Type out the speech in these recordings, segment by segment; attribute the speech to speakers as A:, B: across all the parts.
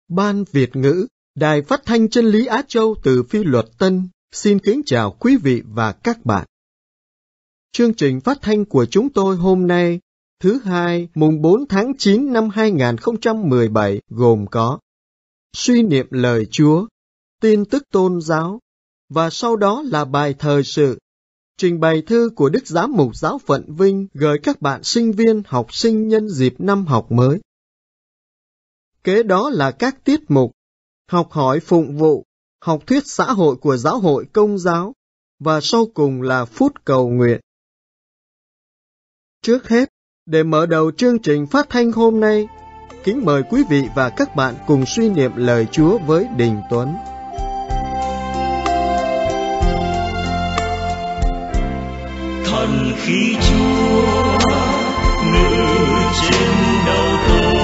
A: Ban Việt ngữ, Đài Phát thanh Chân lý Á Châu từ Phi Luật Tân, xin kính chào quý vị và các bạn. Chương trình phát thanh của chúng tôi hôm nay, thứ Hai, mùng 4 tháng 9 năm 2017 gồm có suy niệm lời Chúa, tin tức tôn giáo, và sau đó là bài thời sự, trình bày thư của Đức Giám mục Giáo phận Vinh gửi các bạn sinh viên học sinh nhân dịp năm học mới. Kế đó là các tiết mục, học hỏi phụng vụ, học thuyết xã hội của Giáo hội Công giáo, và sau cùng là phút cầu nguyện. Trước hết, để mở đầu chương trình phát thanh hôm nay, kính mời quý vị và các bạn cùng suy niệm lời Chúa với Đình Tuấn.
B: Thần khí Chúa ngự trên đầu tôi,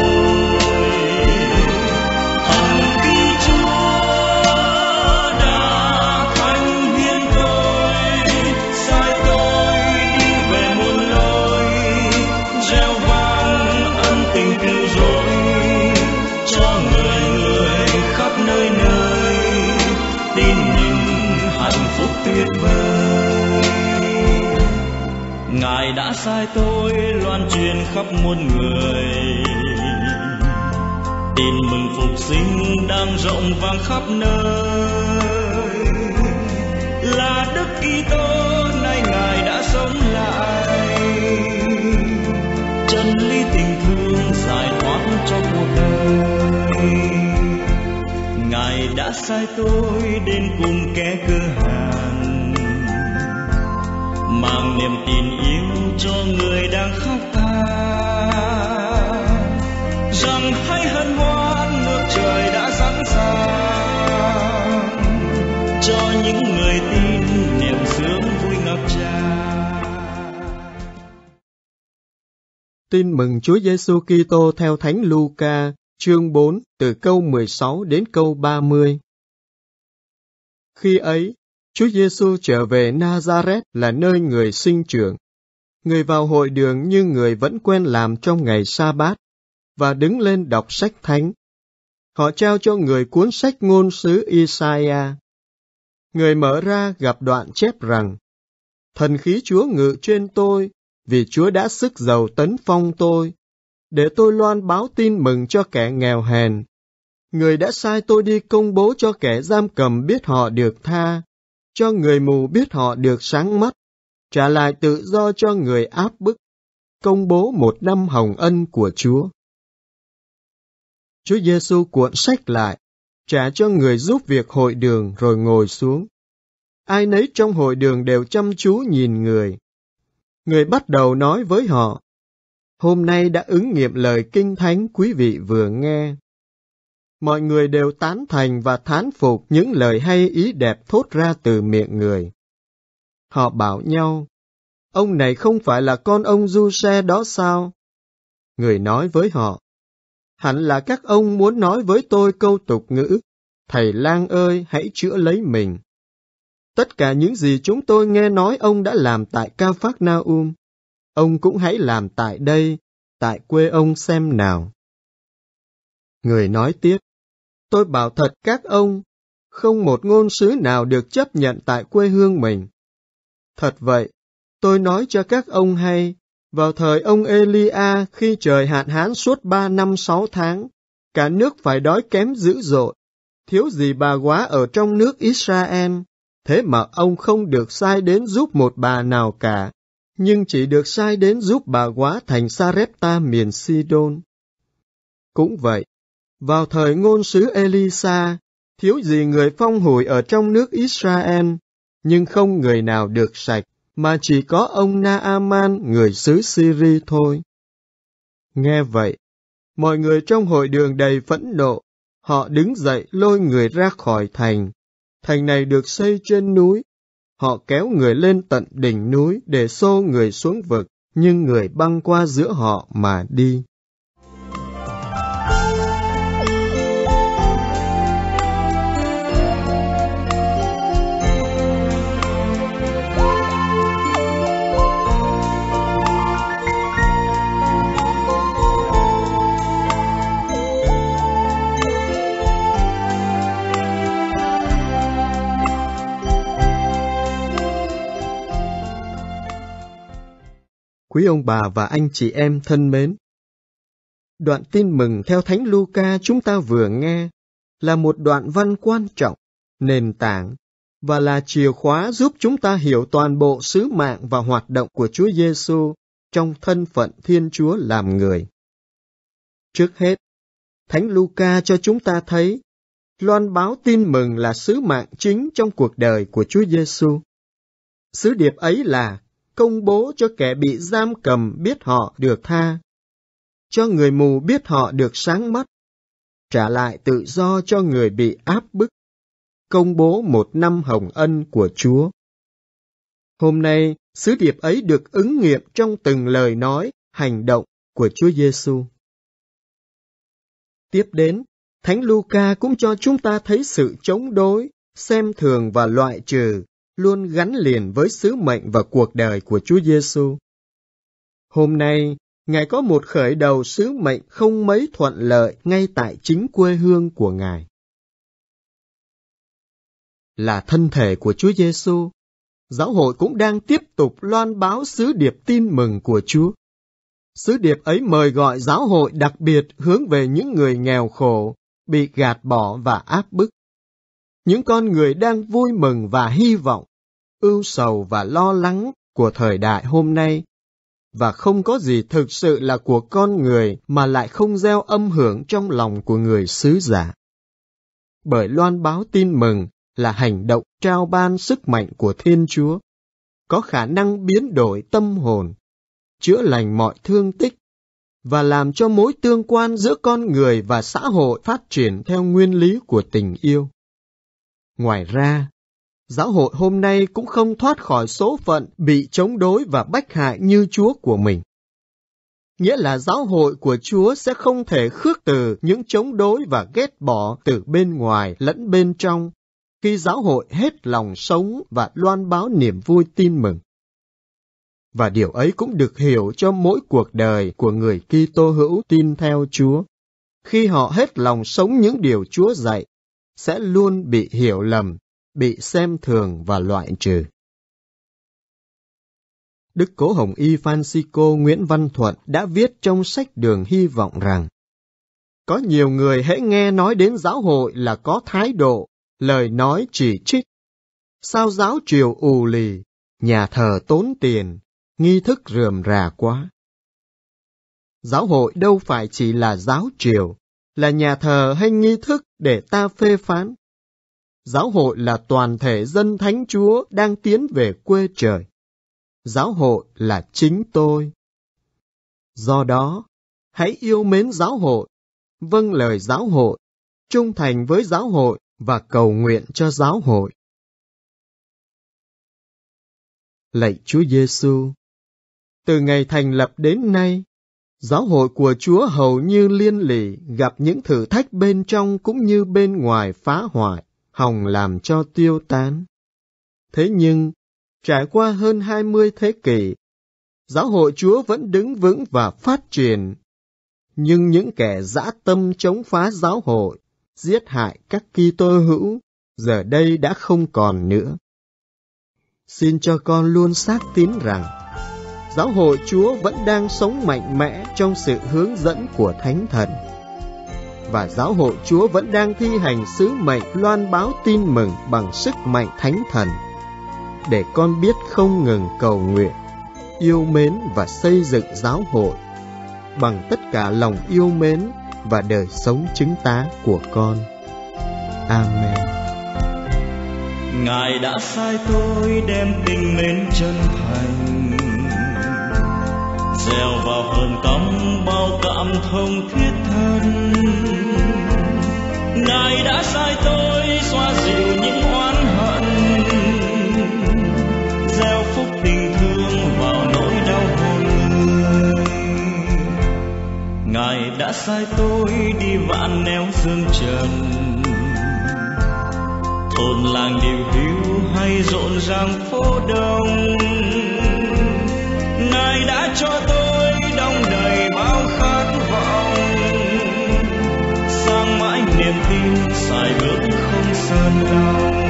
B: thần khí Chúa đã thánh hiến tôi, sai tôi đi về muôn lối, reo vang ân tình cứu rỗi cho người khắp nơi nơi, tin mừng hạnh phúc tuyệt vời. Ngài đã sai tôi loan truyền khắp muôn người, tin mừng phục sinh đang rộng vang khắp nơi. Là Đức Kitô nay Ngài đã sống lại, chân lý tình thương giải thoát cho cuộc đời. Ngài đã sai tôi đến cùng kẻ cơ hàn, mang niềm tin yêu cho người đang khóc than, rằng hãy hân hoan nước trời đã sẵn sàng cho những người tin niềm sướng vui ngập tràn.
A: Tin mừng Chúa Giêsu Kitô theo Thánh Luca, chương 4, từ câu 16 đến câu 30. Khi ấy, Chúa Giêsu trở về Nazareth là nơi người sinh trưởng. Người vào hội đường như người vẫn quen làm trong ngày Sa-bát, và đứng lên đọc sách thánh. Họ trao cho người cuốn sách ngôn sứ Isaiah. Người mở ra gặp đoạn chép rằng: Thần khí Chúa ngự trên tôi, vì Chúa đã sức giàu tấn phong tôi, để tôi loan báo tin mừng cho kẻ nghèo hèn. Người đã sai tôi đi công bố cho kẻ giam cầm biết họ được tha, cho người mù biết họ được sáng mắt, trả lại tự do cho người áp bức, công bố một năm hồng ân của Chúa. Chúa Giêsu cuộn sách lại, trả cho người giúp việc hội đường rồi ngồi xuống. Ai nấy trong hội đường đều chăm chú nhìn người. Người bắt đầu nói với họ: Hôm nay đã ứng nghiệm lời kinh thánh quý vị vừa nghe. Mọi người đều tán thành và thán phục những lời hay ý đẹp thốt ra từ miệng người. Họ bảo nhau: Ông này không phải là con ông Giuse đó sao? Người nói với họ: Hẳn là các ông muốn nói với tôi câu tục ngữ: Thầy lang ơi, hãy chữa lấy mình. Tất cả những gì chúng tôi nghe nói ông đã làm tại Ca-phác-na-um, ông cũng hãy làm tại đây, tại quê ông xem nào. Người nói tiếp: Tôi bảo thật các ông, không một ngôn sứ nào được chấp nhận tại quê hương mình. Thật vậy, tôi nói cho các ông hay, vào thời ông Elia khi trời hạn hán suốt 3 năm 6 tháng, cả nước phải đói kém dữ dội, thiếu gì bà góa ở trong nước Israel, thế mà ông không được sai đến giúp một bà nào cả, nhưng chỉ được sai đến giúp bà góa thành Sa-rép-ta miền Sidon. Cũng vậy, vào thời ngôn sứ Elisa, thiếu gì người phong hủi ở trong nước Israel, nhưng không người nào được sạch, mà chỉ có ông Na-a-man người xứ Syri thôi. Nghe vậy, mọi người trong hội đường đầy phẫn nộ, họ đứng dậy lôi người ra khỏi thành. Thành này được xây trên núi. Họ kéo người lên tận đỉnh núi để xô người xuống vực, nhưng người băng qua giữa họ mà đi. Quý ông bà và anh chị em thân mến, đoạn tin mừng theo Thánh Luca chúng ta vừa nghe là một đoạn văn quan trọng, nền tảng và là chìa khóa giúp chúng ta hiểu toàn bộ sứ mạng và hoạt động của Chúa Giêsu trong thân phận Thiên Chúa làm người. Trước hết, Thánh Luca cho chúng ta thấy loan báo tin mừng là sứ mạng chính trong cuộc đời của Chúa Giêsu. Sứ điệp ấy là công bố cho kẻ bị giam cầm biết họ được tha, cho người mù biết họ được sáng mắt, trả lại tự do cho người bị áp bức, công bố một năm hồng ân của Chúa. Hôm nay, sứ điệp ấy được ứng nghiệm trong từng lời nói, hành động của Chúa Giêsu. Tiếp đến, Thánh Luca cũng cho chúng ta thấy sự chống đối, xem thường và loại trừ luôn gắn liền với sứ mệnh và cuộc đời của Chúa Giêsu. Hôm nay, Ngài có một khởi đầu sứ mệnh không mấy thuận lợi ngay tại chính quê hương của Ngài. Là thân thể của Chúa Giêsu, giáo hội cũng đang tiếp tục loan báo sứ điệp tin mừng của Chúa. Sứ điệp ấy mời gọi giáo hội đặc biệt hướng về những người nghèo khổ, bị gạt bỏ và áp bức. Những con người đang vui mừng và hy vọng, ưu sầu và lo lắng của thời đại hôm nay, và không có gì thực sự là của con người mà lại không gieo âm hưởng trong lòng của người sứ giả. Bởi loan báo tin mừng là hành động trao ban sức mạnh của Thiên Chúa, có khả năng biến đổi tâm hồn, chữa lành mọi thương tích, và làm cho mối tương quan giữa con người và xã hội phát triển theo nguyên lý của tình yêu. Ngoài ra, giáo hội hôm nay cũng không thoát khỏi số phận bị chống đối và bách hại như Chúa của mình. Nghĩa là giáo hội của Chúa sẽ không thể khước từ những chống đối và ghét bỏ từ bên ngoài lẫn bên trong, khi giáo hội hết lòng sống và loan báo niềm vui tin mừng. Và điều ấy cũng được hiểu cho mỗi cuộc đời của người Kitô hữu tin theo Chúa. Khi họ hết lòng sống những điều Chúa dạy, sẽ luôn bị hiểu lầm, bị xem thường và loại trừ. Đức Cố Hồng Y Francisco Nguyễn Văn Thuận đã viết trong sách Đường Hy Vọng rằng, có nhiều người hễ nghe nói đến giáo hội là có thái độ, lời nói chỉ trích. Sao giáo triều ù lì, nhà thờ tốn tiền, nghi thức rườm rà quá. Giáo hội đâu phải chỉ là giáo triều, là nhà thờ hay nghi thức để ta phê phán. Giáo hội là toàn thể dân Thánh Chúa đang tiến về quê trời. Giáo hội là chính tôi. Do đó, hãy yêu mến giáo hội, vâng lời giáo hội, trung thành với giáo hội và cầu nguyện cho giáo hội. Lạy Chúa Giêsu, từ ngày thành lập đến nay, giáo hội của Chúa hầu như liên lỉ gặp những thử thách bên trong cũng như bên ngoài phá hoại, hòng làm cho tiêu tán. Thế nhưng, trải qua hơn 20 thế kỷ, giáo hội Chúa vẫn đứng vững và phát triển. Nhưng những kẻ dã tâm chống phá giáo hội, giết hại các Kitô hữu, giờ đây đã không còn nữa. Xin cho con luôn xác tín rằng, giáo hội Chúa vẫn đang sống mạnh mẽ trong sự hướng dẫn của Thánh Thần. Và giáo hội Chúa vẫn đang thi hành sứ mệnh loan báo tin mừng bằng sức mạnh Thánh Thần, để con biết không ngừng cầu nguyện, yêu mến và xây dựng giáo hội, bằng tất cả lòng yêu mến và đời sống chứng tá của con. Amen.
B: Ngài đã sai tôi đem tình mến chân thành gieo vào hồn tâm bao cảm thông thiết thân. Ngài đã sai tôi xoa dịu những oán hận, gieo phúc tình thương vào nỗi đau hồn người. Ngài đã sai tôi đi vạn nẻo dương trần, thôn làng điều hữu hay rộn ràng phố đông. Ngài đã cho tôi đong đầy bao khát vọng, sang mãi niềm tin sải bước không sơn lòng.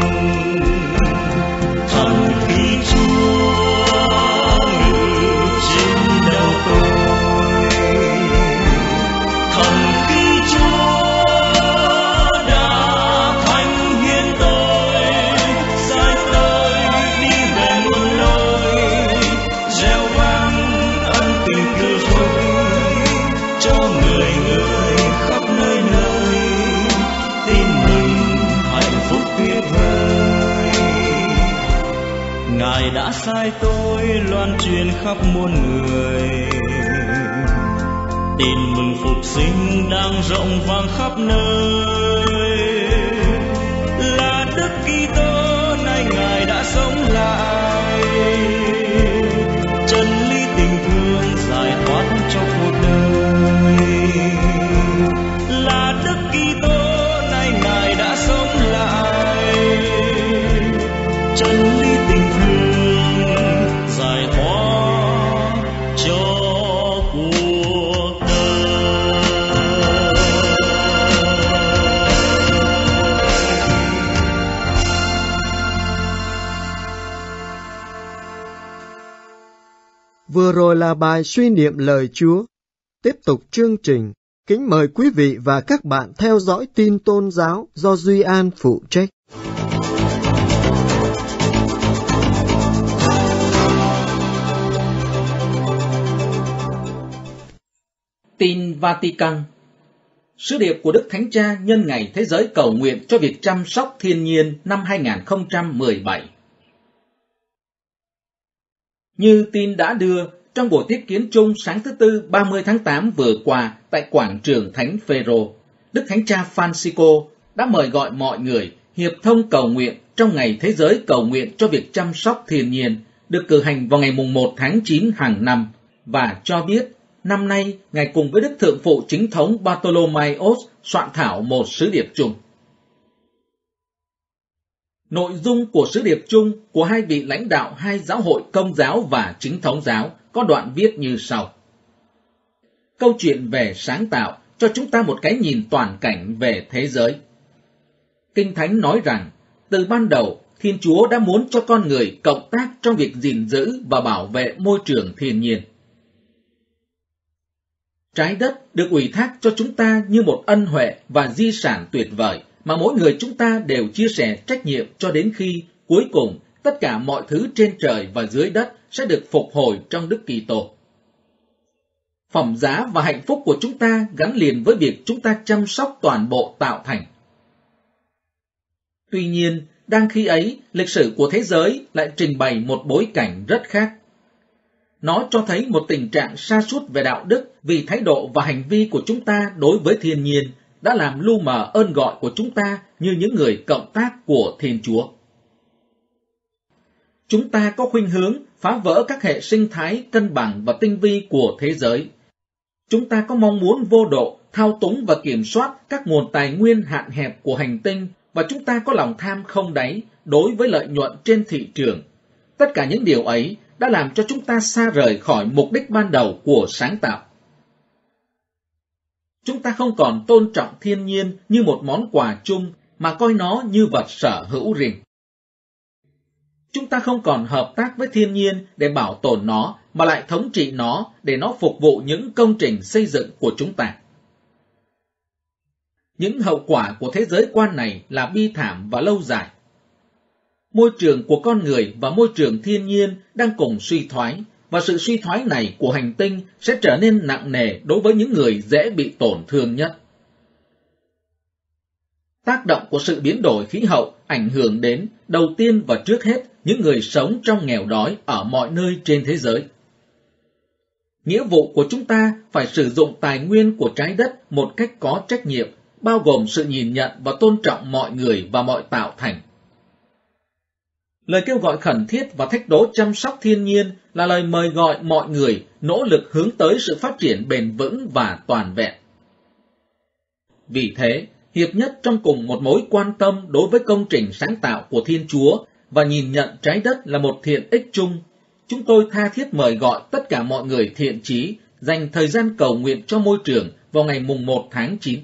B: Thần khi Chúa ngự trên sai tôi loan truyền khắp muôn người. Tin mừng phục sinh đang rộng vang khắp nơi, là Đức Kitô nay Ngài đã sống lại. Chân lý tình thương giải thoát cho cuộc đời, là Đức Kitô nay Ngài đã sống lại. Chân lý tình thương giải thoát cho cuộc đời.
A: Vừa rồi là bài suy niệm lời Chúa. Tiếp tục chương trình, kính mời quý vị và các bạn theo dõi tin tôn giáo do Duy An phụ trách.
C: Tin Vatican. Sứ điệp của Đức Thánh Cha nhân ngày Thế giới cầu nguyện cho việc chăm sóc thiên nhiên năm 2017. Như tin đã đưa, trong buổi tiếp kiến chung sáng thứ Tư 30 tháng 8 vừa qua tại quảng trường Thánh Phêrô, Đức Thánh Cha Francisco đã mời gọi mọi người hiệp thông cầu nguyện trong ngày Thế giới cầu nguyện cho việc chăm sóc thiên nhiên, được cử hành vào ngày mùng 1 tháng 9 hàng năm, và cho biết năm nay Ngài cùng với Đức Thượng phụ Chính thống Bartolomaios soạn thảo một sứ điệp chung. Nội dung của sứ điệp chung của hai vị lãnh đạo hai giáo hội Công giáo và Chính thống giáo có đoạn viết như sau. Câu chuyện về sáng tạo cho chúng ta một cái nhìn toàn cảnh về thế giới. Kinh Thánh nói rằng, từ ban đầu, Thiên Chúa đã muốn cho con người cộng tác trong việc gìn giữ và bảo vệ môi trường thiên nhiên. Trái đất được ủy thác cho chúng ta như một ân huệ và di sản tuyệt vời mà mỗi người chúng ta đều chia sẻ trách nhiệm cho đến khi, cuối cùng, tất cả mọi thứ trên trời và dưới đất sẽ được phục hồi trong Đức Kitô. Phẩm giá và hạnh phúc của chúng ta gắn liền với việc chúng ta chăm sóc toàn bộ tạo thành. Tuy nhiên, đang khi ấy, lịch sử của thế giới lại trình bày một bối cảnh rất khác. Nó cho thấy một tình trạng sa sút về đạo đức vì thái độ và hành vi của chúng ta đối với thiên nhiên đã làm lu mờ ơn gọi của chúng ta như những người cộng tác của Thiên Chúa. Chúng ta có khuynh hướng phá vỡ các hệ sinh thái cân bằng và tinh vi của thế giới. Chúng ta có mong muốn vô độ, thao túng và kiểm soát các nguồn tài nguyên hạn hẹp của hành tinh, và chúng ta có lòng tham không đáy đối với lợi nhuận trên thị trường. Tất cả những điều ấy đã làm cho chúng ta xa rời khỏi mục đích ban đầu của sáng tạo. Chúng ta không còn tôn trọng thiên nhiên như một món quà chung mà coi nó như vật sở hữu riêng. Chúng ta không còn hợp tác với thiên nhiên để bảo tồn nó mà lại thống trị nó để nó phục vụ những công trình xây dựng của chúng ta. Những hậu quả của thế giới quan này là bi thảm và lâu dài. Môi trường của con người và môi trường thiên nhiên đang cùng suy thoái, và sự suy thoái này của hành tinh sẽ trở nên nặng nề đối với những người dễ bị tổn thương nhất. Tác động của sự biến đổi khí hậu ảnh hưởng đến, đầu tiên và trước hết, những người sống trong nghèo đói ở mọi nơi trên thế giới. Nghĩa vụ của chúng ta phải sử dụng tài nguyên của trái đất một cách có trách nhiệm, bao gồm sự nhìn nhận và tôn trọng mọi người và mọi tạo thành. Lời kêu gọi khẩn thiết và thách đố chăm sóc thiên nhiên là lời mời gọi mọi người nỗ lực hướng tới sự phát triển bền vững và toàn vẹn. Vì thế, hiệp nhất trong cùng một mối quan tâm đối với công trình sáng tạo của Thiên Chúa và nhìn nhận trái đất là một thiện ích chung, chúng tôi tha thiết mời gọi tất cả mọi người thiện chí dành thời gian cầu nguyện cho môi trường vào ngày mùng 1 tháng 9.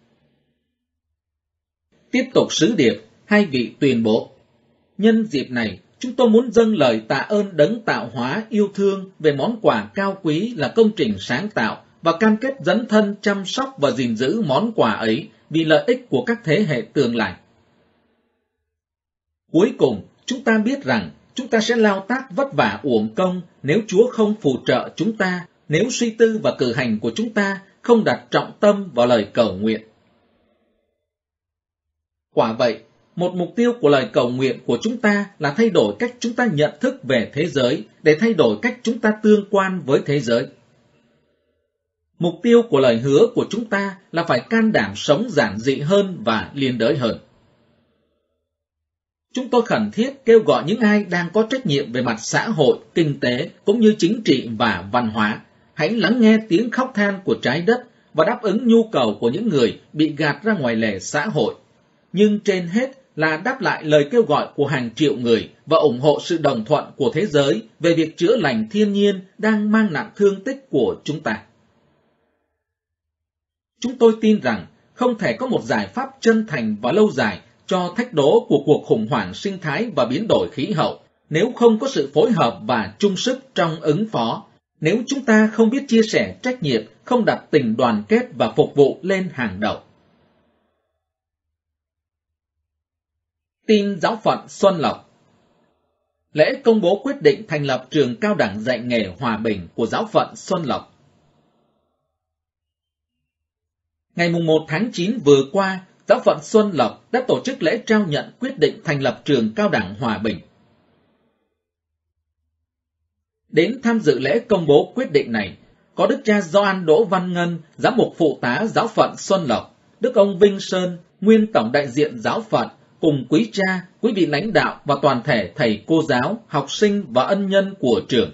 C: Tiếp tục sứ điệp, hai vị tuyên bố. Nhân dịp này, chúng tôi muốn dâng lời tạ ơn đấng tạo hóa yêu thương về món quà cao quý là công trình sáng tạo và cam kết dấn thân chăm sóc và gìn giữ món quà ấy vì lợi ích của các thế hệ tương lai. Cuối cùng, chúng ta biết rằng chúng ta sẽ lao tác vất vả uổng công nếu Chúa không phù trợ chúng ta, nếu suy tư và cử hành của chúng ta không đặt trọng tâm vào lời cầu nguyện. Quả vậy, Một mục tiêu của lời cầu nguyện của chúng ta là thay đổi cách chúng ta nhận thức về thế giới để thay đổi cách chúng ta tương quan với thế giới. Mục tiêu của lời hứa của chúng ta là phải can đảm sống giản dị hơn và liên đới hơn. Chúng tôi khẩn thiết kêu gọi những ai đang có trách nhiệm về mặt xã hội, kinh tế cũng như chính trị và văn hóa, hãy lắng nghe tiếng khóc than của trái đất và đáp ứng nhu cầu của những người bị gạt ra ngoài lề xã hội. Nhưng trên hết là đáp lại lời kêu gọi của hàng triệu người và ủng hộ sự đồng thuận của thế giới về việc chữa lành thiên nhiên đang mang nặng thương tích của chúng ta. Chúng tôi tin rằng không thể có một giải pháp chân thành và lâu dài cho thách đố của cuộc khủng hoảng sinh thái và biến đổi khí hậu nếu không có sự phối hợp và chung sức trong ứng phó, nếu chúng ta không biết chia sẻ trách nhiệm, không đặt tình đoàn kết và phục vụ lên hàng đầu. Tin giáo phận Xuân Lộc. Lễ công bố quyết định thành lập trường cao đẳng dạy nghề Hòa Bình của giáo phận Xuân Lộc. Ngày 1 tháng 9 vừa qua, giáo phận Xuân Lộc đã tổ chức lễ trao nhận quyết định thành lập trường cao đẳng Hòa Bình. Đến tham dự lễ công bố quyết định này, có Đức cha Gioan Đỗ Văn Ngân, giám mục phụ tá giáo phận Xuân Lộc, Đức ông Vinh Sơn, nguyên tổng đại diện giáo phận, cùng quý cha, quý vị lãnh đạo và toàn thể thầy cô giáo, học sinh và ân nhân của trường.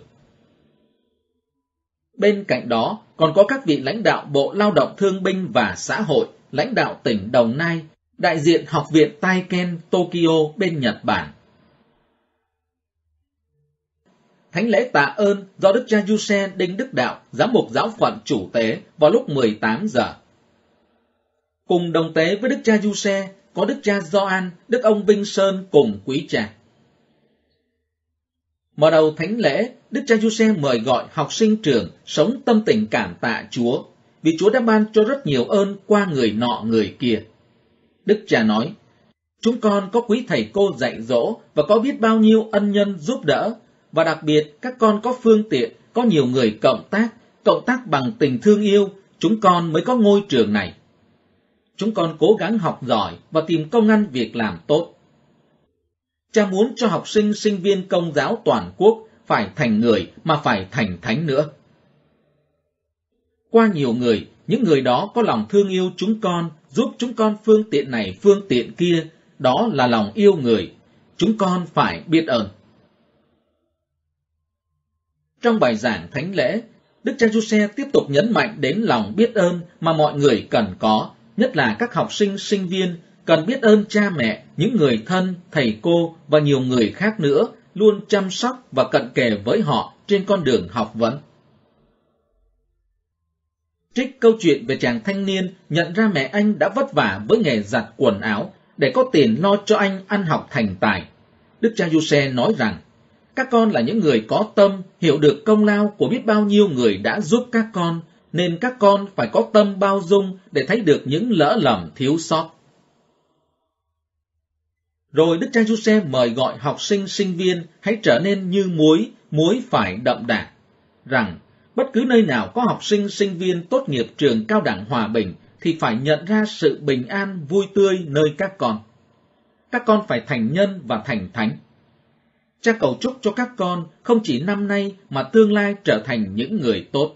C: Bên cạnh đó, còn có các vị lãnh đạo Bộ Lao động Thương binh và Xã hội, lãnh đạo tỉnh Đồng Nai, đại diện Học viện Taiken Tokyo bên Nhật Bản. Thánh lễ tạ ơn do Đức cha Giuse Đinh Đức Đạo, giám mục giáo phận chủ tế vào lúc 18 giờ. Cùng đồng tế với Đức cha Giuse có Đức cha Gioan, Đức ông Vinh Sơn cùng quý cha. Mở đầu thánh lễ, Đức cha Giuse mời gọi học sinh trường sống tâm tình cảm tạ Chúa, vì Chúa đã ban cho rất nhiều ơn qua người nọ người kia. Đức cha nói, chúng con có quý thầy cô dạy dỗ và có biết bao nhiêu ân nhân giúp đỡ, và đặc biệt các con có phương tiện, có nhiều người cộng tác bằng tình thương yêu, chúng con mới có ngôi trường này. Chúng con cố gắng học giỏi và tìm công ăn việc làm tốt. Cha muốn cho học sinh, sinh viên Công giáo toàn quốc phải thành người mà phải thành thánh nữa. Qua nhiều người, những người đó có lòng thương yêu chúng con, giúp chúng con phương tiện này phương tiện kia, đó là lòng yêu người. Chúng con phải biết ơn. Trong bài giảng thánh lễ, Đức cha Giuse tiếp tục nhấn mạnh đến lòng biết ơn mà mọi người cần có, nhất là các học sinh, sinh viên, cần biết ơn cha mẹ, những người thân, thầy cô và nhiều người khác nữa, luôn chăm sóc và cận kề với họ trên con đường học vấn. Trích câu chuyện về chàng thanh niên nhận ra mẹ anh đã vất vả với nghề giặt quần áo để có tiền lo cho anh ăn học thành tài. Đức cha Giuse nói rằng, các con là những người có tâm, hiểu được công lao của biết bao nhiêu người đã giúp các con, nên các con phải có tâm bao dung để thấy được những lỡ lầm thiếu sót. Rồi Đức cha Giuse mời gọi học sinh, sinh viên hãy trở nên như muối phải đậm đà, rằng bất cứ nơi nào có học sinh, sinh viên tốt nghiệp trường cao đẳng Hòa Bình thì phải nhận ra sự bình an, vui tươi nơi các con. Các con phải thành nhân và thành thánh. Cha cầu chúc cho các con không chỉ năm nay mà tương lai trở thành những người tốt.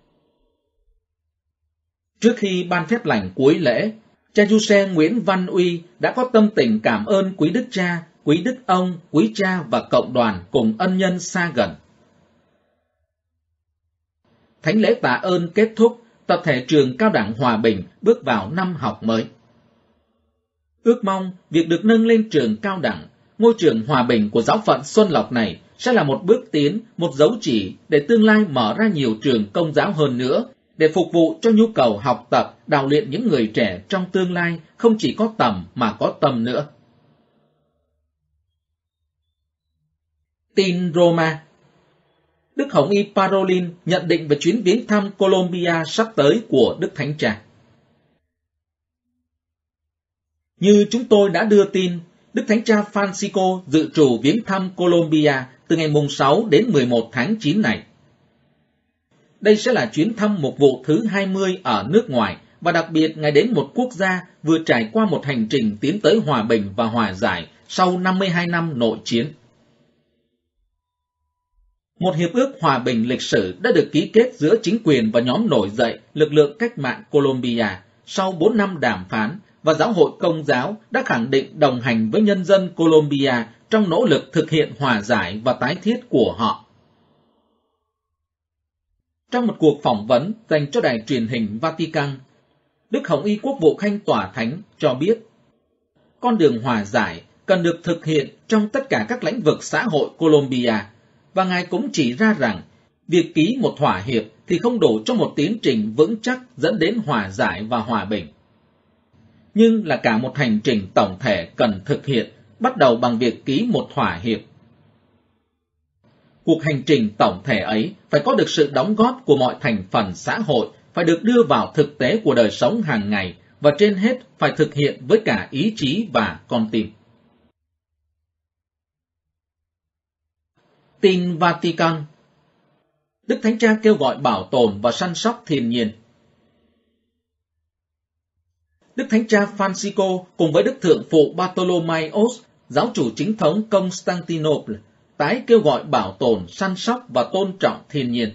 C: Trước khi ban phép lành cuối lễ, cha Giuse Nguyễn Văn Uy đã có tâm tình cảm ơn quý đức cha, quý đức ông, quý cha và cộng đoàn cùng ân nhân xa gần. Thánh lễ tạ ơn kết thúc, tập thể trường cao đẳng Hòa Bình bước vào năm học mới. Ước mong việc được nâng lên trường cao đẳng, ngôi trường Hòa Bình của giáo phận Xuân Lộc này sẽ là một bước tiến, một dấu chỉ để tương lai mở ra nhiều trường công giáo hơn nữa, để phục vụ cho nhu cầu học tập, đào luyện những người trẻ trong tương lai không chỉ có tầm mà có tâm nữa. Tin Roma. Đức Hồng Y Parolin nhận định về chuyến viếng thăm Colombia sắp tới của Đức Thánh Cha. Như chúng tôi đã đưa tin, Đức Thánh Cha Francisco dự trù viếng thăm Colombia từ ngày 6 đến 11 tháng 9 này. Đây sẽ là chuyến thăm mục vụ thứ 20 ở nước ngoài và đặc biệt Ngài đến một quốc gia vừa trải qua một hành trình tiến tới hòa bình và hòa giải sau 52 năm nội chiến. Một hiệp ước hòa bình lịch sử đã được ký kết giữa chính quyền và nhóm nổi dậy lực lượng cách mạng Colombia sau 4 năm đàm phán, và giáo hội Công giáo đã khẳng định đồng hành với nhân dân Colombia trong nỗ lực thực hiện hòa giải và tái thiết của họ. Trong một cuộc phỏng vấn dành cho đài truyền hình Vatican, Đức Hồng Y Quốc vụ Khanh Tòa Thánh cho biết, con đường hòa giải cần được thực hiện trong tất cả các lĩnh vực xã hội Colombia, và Ngài cũng chỉ ra rằng việc ký một thỏa hiệp thì không đủ cho một tiến trình vững chắc dẫn đến hòa giải và hòa bình, nhưng là cả một hành trình tổng thể cần thực hiện, bắt đầu bằng việc ký một thỏa hiệp. Cuộc hành trình tổng thể ấy phải có được sự đóng góp của mọi thành phần xã hội, phải được đưa vào thực tế của đời sống hàng ngày, và trên hết phải thực hiện với cả ý chí và con tim. Tin Vatican. Đức Thánh Cha kêu gọi bảo tồn và săn sóc thiên nhiên. Đức Thánh Cha Francisco cùng với Đức Thượng phụ Bartolomaios, giáo chủ chính thống Constantinople, tái kêu gọi bảo tồn, săn sóc và tôn trọng thiên nhiên.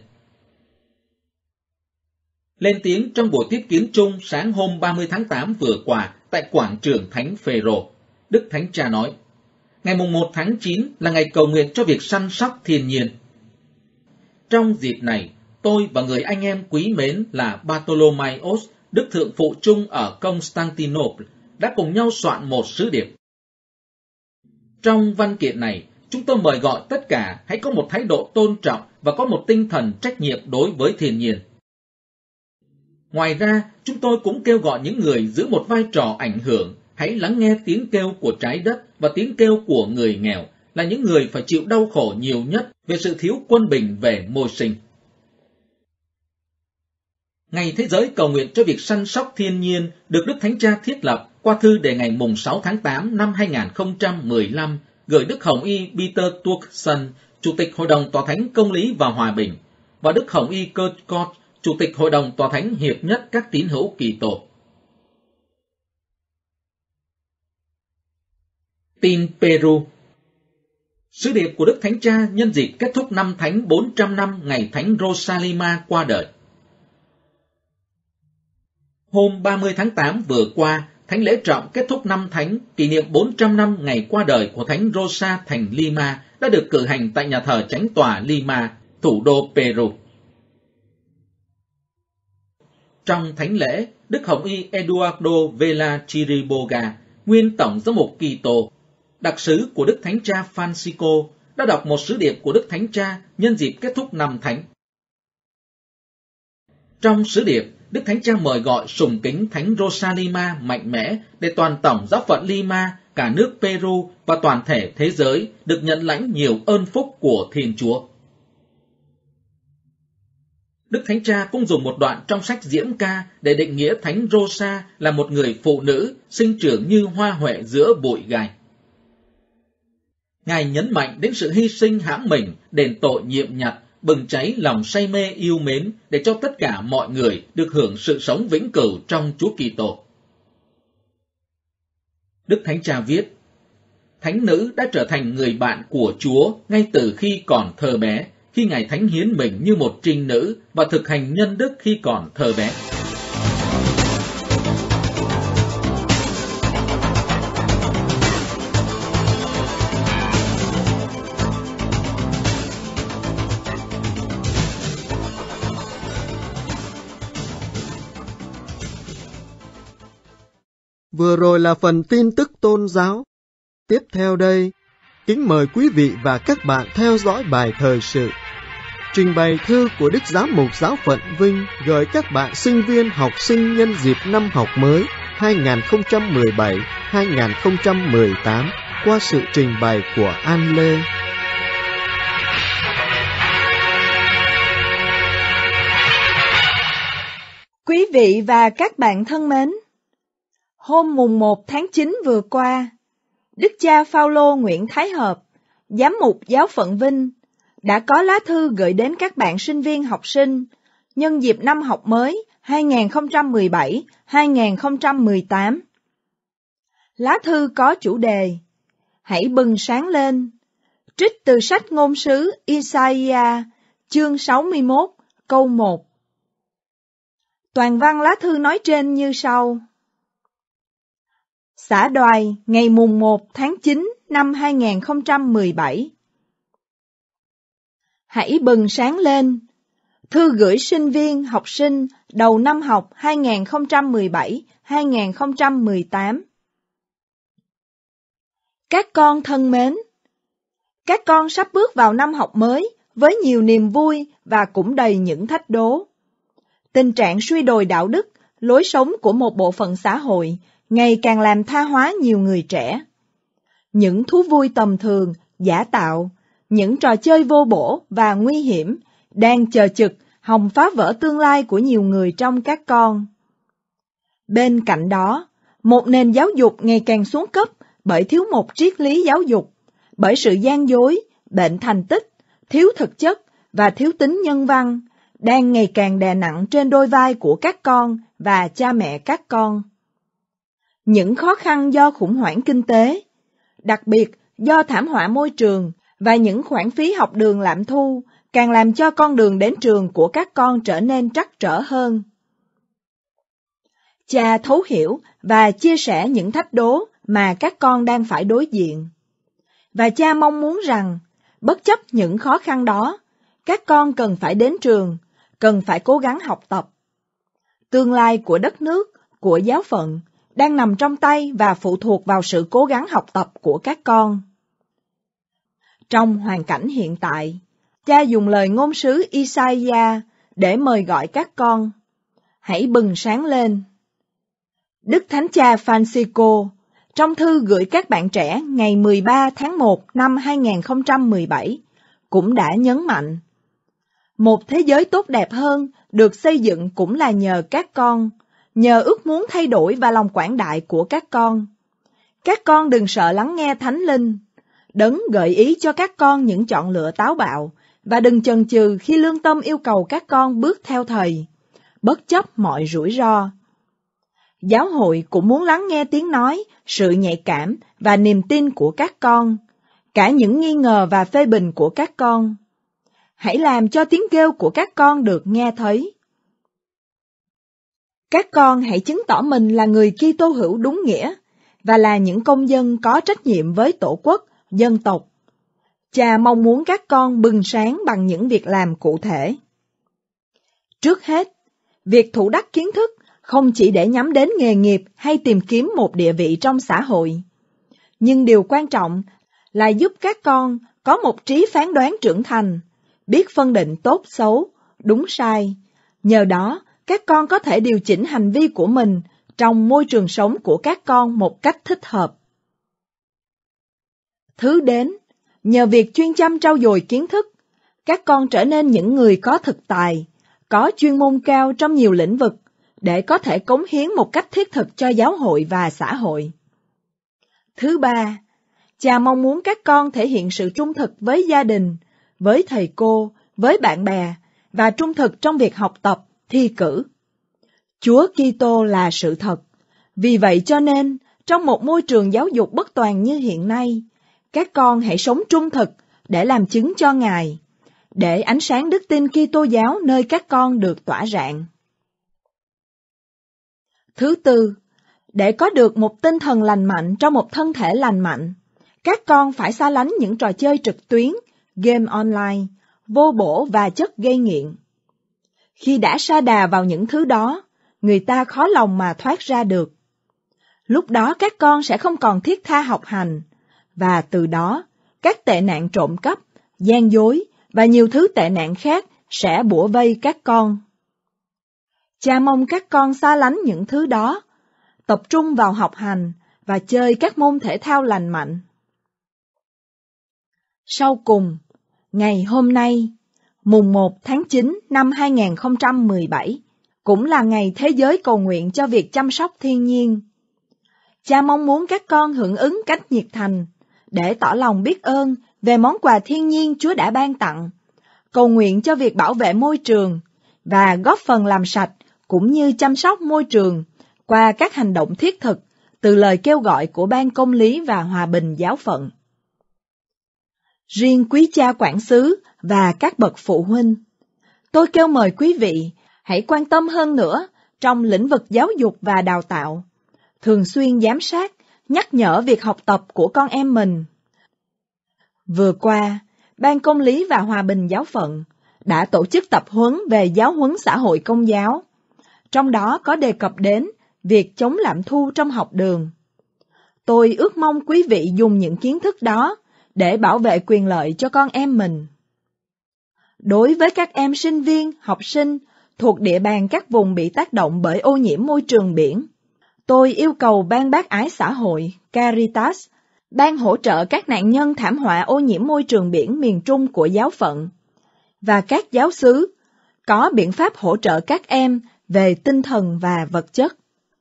C: Lên tiếng trong buổi tiếp kiến chung sáng hôm 30 tháng 8 vừa qua tại quảng trường Thánh Phêrô, Đức Thánh Cha nói, ngày mùng 1 tháng 9 là ngày cầu nguyện cho việc săn sóc thiên nhiên. Trong dịp này, tôi và người anh em quý mến là Bartolomaios, Đức Thượng phụ chung ở Constantinople, đã cùng nhau soạn một sứ điệp. Trong văn kiện này, chúng tôi mời gọi tất cả hãy có một thái độ tôn trọng và có một tinh thần trách nhiệm đối với thiên nhiên. Ngoài ra, chúng tôi cũng kêu gọi những người giữ một vai trò ảnh hưởng hãy lắng nghe tiếng kêu của trái đất và tiếng kêu của người nghèo, là những người phải chịu đau khổ nhiều nhất về sự thiếu quân bình về môi sinh. Ngày Thế giới cầu nguyện cho việc săn sóc thiên nhiên được Đức Thánh Cha thiết lập qua thư đề ngày mùng 6 tháng 8 năm 2015 gửi Đức Hồng Y Peter Turkson, Chủ tịch Hội đồng Tòa Thánh Công lý và Hòa bình, và Đức Hồng Y Kurt Koch, Chủ tịch Hội đồng Tòa Thánh Hiệp nhất các tín hữu Kitô. Tin Peru. Sứ điệp của Đức Thánh Cha nhân dịp kết thúc năm Thánh 400 năm ngày Thánh Rosalima qua đời. Hôm 30 tháng 8 vừa qua, Thánh lễ trọng kết thúc năm Thánh kỷ niệm 400 năm ngày qua đời của Thánh Rosa thành Lima đã được cử hành tại nhà thờ Chánh tòa Lima, thủ đô Peru. Trong thánh lễ, Đức Hồng Y Eduardo Vela Chiriboga, nguyên Tổng giám mục Kitô, đặc sứ của Đức Thánh Cha Francisco, đã đọc một sứ điệp của Đức Thánh Cha nhân dịp kết thúc năm Thánh. Trong sứ điệp, Đức Thánh Cha mời gọi sùng kính Thánh Rosalima mạnh mẽ để toàn tổng giáo phận Lima, cả nước Peru và toàn thể thế giới được nhận lãnh nhiều ơn phúc của Thiên Chúa. Đức Thánh Cha cũng dùng một đoạn trong sách Diễm ca để định nghĩa Thánh Rosa là một người phụ nữ sinh trưởng như hoa huệ giữa bụi gai. Ngài nhấn mạnh đến sự hy sinh hãm mình, đền tội nhiệm nhặt, bừng cháy lòng say mê yêu mến để cho tất cả mọi người được hưởng sự sống vĩnh cửu trong Chúa Kitô. Đức Thánh Cha viết, Thánh nữ đã trở thành người bạn của Chúa ngay từ khi còn thơ bé, khi Ngài thánh hiến mình như một trinh nữ và thực hành nhân đức khi còn thơ bé.
A: Vừa rồi là phần tin tức tôn giáo. Tiếp theo đây, kính mời quý vị và các bạn theo dõi bài thời sự. Trình bày thư của Đức Giám mục Giáo phận Vinh gửi các bạn sinh viên học sinh nhân dịp năm học mới 2017-2018 qua sự trình bày của An Lê.
D: Quý vị và các bạn thân mến, hôm mùng 1 tháng 9 vừa qua, Đức cha Phaolô Nguyễn Thái Hợp, Giám mục Giáo phận Vinh, đã có lá thư gửi đến các bạn sinh viên học sinh nhân dịp năm học mới 2017-2018. Lá thư có chủ đề Hãy bừng sáng lên, trích từ sách ngôn sứ Isaiah, chương 61, câu 1. Toàn văn lá thư nói trên như sau. Xã Đoài, ngày mùng 1 tháng 9 năm 2017. Hãy bừng sáng lên. Thư gửi sinh viên, học sinh đầu năm học 2017-2018. Các con thân mến, các con sắp bước vào năm học mới với nhiều niềm vui và cũng đầy những thách đố. Tình trạng suy đồi đạo đức, lối sống của một bộ phận xã hội ngày càng làm tha hóa nhiều người trẻ. Những thú vui tầm thường, giả tạo, những trò chơi vô bổ và nguy hiểm đang chờ chực hòng phá vỡ tương lai của nhiều người trong các con. Bên cạnh đó, một nền giáo dục ngày càng xuống cấp bởi thiếu một triết lý giáo dục, bởi sự gian dối, bệnh thành tích, thiếu thực chất và thiếu tính nhân văn, đang ngày càng đè nặng trên đôi vai của các con và cha mẹ các con. Những khó khăn do khủng hoảng kinh tế, đặc biệt do thảm họa môi trường và những khoản phí học đường lạm thu, càng làm cho con đường đến trường của các con trở nên trắc trở hơn. Cha thấu hiểu và chia sẻ những thách đố mà các con đang phải đối diện. Và cha mong muốn rằng, bất chấp những khó khăn đó, các con cần phải đến trường, cần phải cố gắng học tập. Tương lai của đất nước, của giáo phận, đang nằm trong tay và phụ thuộc vào sự cố gắng học tập của các con. Trong hoàn cảnh hiện tại, cha dùng lời ngôn sứ Isaiah để mời gọi các con. Hãy bừng sáng lên. Đức Thánh Cha Francisco, trong thư gửi các bạn trẻ ngày 13 tháng 1 năm 2017, cũng đã nhấn mạnh. Một thế giới tốt đẹp hơn được xây dựng cũng là nhờ các con, nhờ ước muốn thay đổi và lòng quảng đại của các con. Các con đừng sợ lắng nghe Thánh Linh. Đấng gợi ý cho các con những chọn lựa táo bạo, và đừng chần chừ khi lương tâm yêu cầu các con bước theo Thầy, bất chấp mọi rủi ro. Giáo hội cũng muốn lắng nghe tiếng nói, sự nhạy cảm và niềm tin của các con, cả những nghi ngờ và phê bình của các con. Hãy làm cho tiếng kêu của các con được nghe thấy. Các con hãy chứng tỏ mình là người Kitô hữu đúng nghĩa và là những công dân có trách nhiệm với Tổ quốc, dân tộc. Cha mong muốn các con bừng sáng bằng những việc làm cụ thể. Trước hết, việc thụ đắc kiến thức không chỉ để nhắm đến nghề nghiệp hay tìm kiếm một địa vị trong xã hội, nhưng điều quan trọng là giúp các con có một trí phán đoán trưởng thành, biết phân định tốt xấu, đúng sai. Nhờ đó, các con có thể điều chỉnh hành vi của mình trong môi trường sống của các con một cách thích hợp. Thứ đến, nhờ việc chuyên chăm trau dồi kiến thức, các con trở nên những người có thực tài, có chuyên môn cao trong nhiều lĩnh vực, để có thể cống hiến một cách thiết thực cho giáo hội và xã hội. Thứ ba, cha mong muốn các con thể hiện sự trung thực với gia đình, với thầy cô, với bạn bè, và trung thực trong việc học tập, thi cử. Chúa Kitô là sự thật. Vì vậy cho nên, trong một môi trường giáo dục bất toàn như hiện nay, các con hãy sống trung thực để làm chứng cho Ngài, để ánh sáng đức tin Kitô giáo nơi các con được tỏa rạng. Thứ tư, để có được một tinh thần lành mạnh trong một thân thể lành mạnh, các con phải xa lánh những trò chơi trực tuyến, game online, vô bổ và chất gây nghiện. Khi đã sa đà vào những thứ đó, người ta khó lòng mà thoát ra được. Lúc đó các con sẽ không còn thiết tha học hành, và từ đó, các tệ nạn trộm cắp, gian dối và nhiều thứ tệ nạn khác sẽ bủa vây các con. Cha mong các con xa lánh những thứ đó, tập trung vào học hành và chơi các môn thể thao lành mạnh. Sau cùng, ngày hôm nay, mùng 1 tháng 9 năm 2017, cũng là ngày thế giới cầu nguyện cho việc chăm sóc thiên nhiên. Cha mong muốn các con hưởng ứng cách nhiệt thành, để tỏ lòng biết ơn về món quà thiên nhiên Chúa đã ban tặng, cầu nguyện cho việc bảo vệ môi trường, và góp phần làm sạch cũng như chăm sóc môi trường qua các hành động thiết thực từ lời kêu gọi của Ban Công lý và Hòa bình giáo phận. Riêng quý cha quản xứ và các bậc phụ huynh, tôi kêu mời quý vị hãy quan tâm hơn nữa trong lĩnh vực giáo dục và đào tạo, thường xuyên giám sát, nhắc nhở việc học tập của con em mình. Vừa qua, Ban Công lý và Hòa bình giáo phận đã tổ chức tập huấn về giáo huấn xã hội công giáo, trong đó có đề cập đến việc chống lạm thu trong học đường. Tôi ước mong quý vị dùng những kiến thức đó để bảo vệ quyền lợi cho con em mình. Đối với các em sinh viên, học sinh thuộc địa bàn các vùng bị tác động bởi ô nhiễm môi trường biển, tôi yêu cầu Ban Bác ái xã hội Caritas, Ban hỗ trợ các nạn nhân thảm họa ô nhiễm môi trường biển miền Trung của giáo phận, và các giáo xứ có biện pháp hỗ trợ các em về tinh thần và vật chất.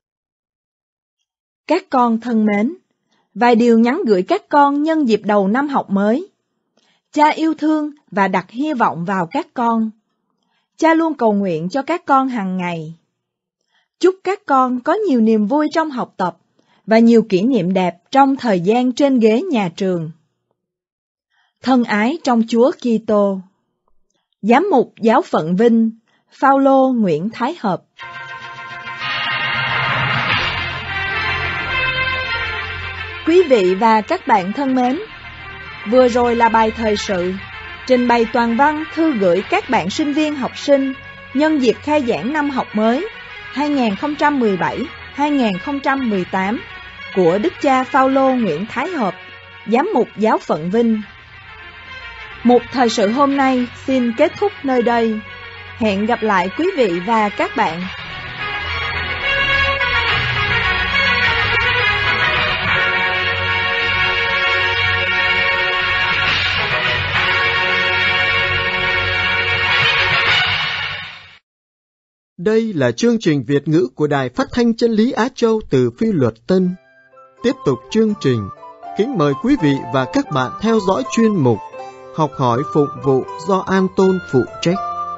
D: Các con thân mến, vài điều nhắn gửi các con nhân dịp đầu năm học mới. Cha yêu thương và đặt hy vọng vào các con. Cha luôn cầu nguyện cho các con hàng ngày. Chúc các con có nhiều niềm vui trong học tập và nhiều kỷ niệm đẹp trong thời gian trên ghế nhà trường. Thân ái trong Chúa Kitô. Giám mục Giáo phận Vinh, Phao-lô Nguyễn Thái Hợp. Quý vị và các bạn thân mến, vừa rồi là bài thời sự, trình bày toàn văn thư gửi các bạn sinh viên học sinh nhân dịp khai giảng năm học mới 2017-2018 của Đức cha Phao-lô Nguyễn Thái Hợp, Giám mục Giáo phận Vinh. Mục thời sự hôm nay xin kết thúc nơi đây. Hẹn gặp lại quý vị và các bạn.
A: Đây là chương trình Việt ngữ của Đài Phát thanh Chân lý Á Châu từ Phi Luật Tân. Tiếp tục chương trình, kính mời quý vị và các bạn theo dõi chuyên mục Học hỏi phụng vụ do An Tôn phụ trách.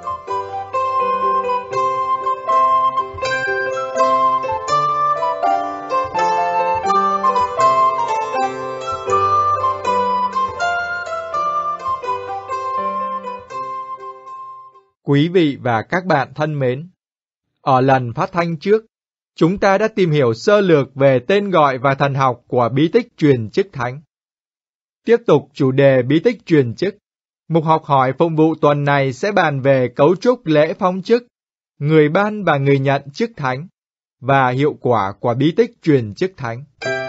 E: Quý vị và các bạn thân mến, ở lần phát thanh trước, chúng ta đã tìm hiểu sơ lược về tên gọi và thần học của bí tích truyền chức thánh. Tiếp tục chủ đề bí tích truyền chức, mục học hỏi phụng vụ tuần này sẽ bàn về cấu trúc lễ phong chức, người ban và người nhận chức thánh, và hiệu quả của bí tích truyền chức thánh.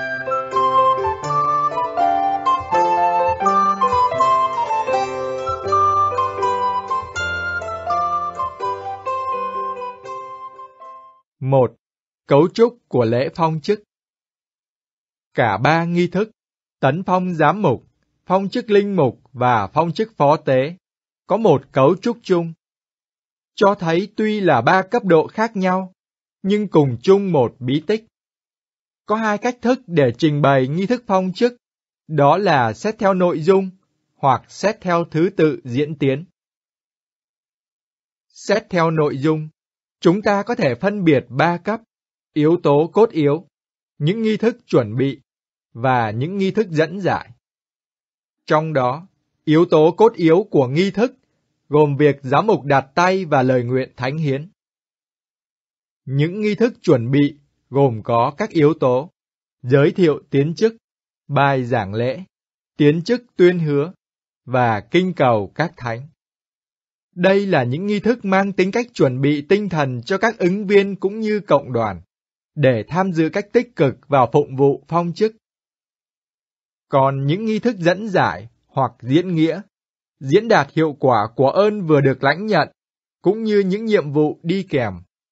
E: Một, cấu trúc của lễ phong chức. Cả ba nghi thức, tấn phong giám mục, phong chức linh mục và phong chức phó tế, có một cấu trúc chung. Cho thấy tuy là ba cấp độ khác nhau, nhưng cùng chung một bí tích. Có hai cách thức để trình bày nghi thức phong chức, đó là xét theo nội dung hoặc xét theo thứ tự diễn tiến. Xét theo nội dung, chúng ta có thể phân biệt ba cấp, yếu tố cốt yếu, những nghi thức chuẩn bị và những nghi thức dẫn giải. Trong đó, yếu tố cốt yếu của nghi thức gồm việc giám mục đặt tay và lời nguyện thánh hiến. Những nghi thức chuẩn bị gồm có các yếu tố: giới thiệu tiến chức, bài giảng lễ, tiến chức tuyên hứa và kinh cầu các thánh. Đây là những nghi thức mang tính cách chuẩn bị tinh thần cho các ứng viên cũng như cộng đoàn, để tham dự cách tích cực vào phụng vụ phong chức. Còn những nghi thức dẫn giải hoặc diễn nghĩa, diễn đạt hiệu quả của ơn vừa được lãnh nhận, cũng như những nhiệm vụ đi kèm.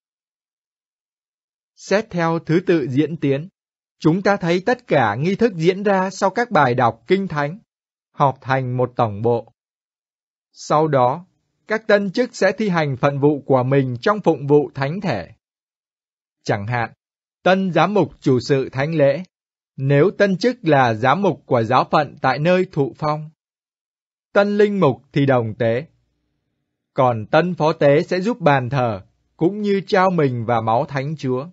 E: Xét theo thứ tự diễn tiến, chúng ta thấy tất cả nghi thức diễn ra sau các bài đọc kinh thánh, họp thành một tổng bộ. Sau đó, các tân chức sẽ thi hành phận vụ của mình trong phụng vụ thánh thể. Chẳng hạn, tân giám mục chủ sự thánh lễ, nếu tân chức là giám mục của giáo phận tại nơi thụ phong. Tân linh mục thì đồng tế. Còn tân phó tế sẽ giúp bàn thờ, cũng như trao mình và máu Thánh Chúa.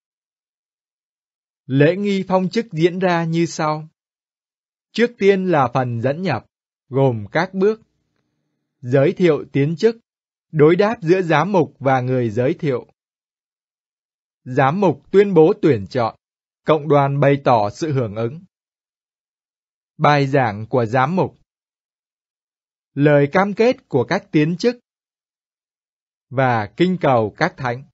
E: Lễ nghi phong chức diễn ra như sau. Trước tiên là phần dẫn nhập, gồm các bước: giới thiệu tiến chức, đối đáp giữa giám mục và người giới thiệu. Giám mục tuyên bố tuyển chọn, cộng đoàn bày tỏ sự hưởng ứng. Bài giảng của giám mục. Lời cam kết của các tiến chức. Và kinh cầu các thánh.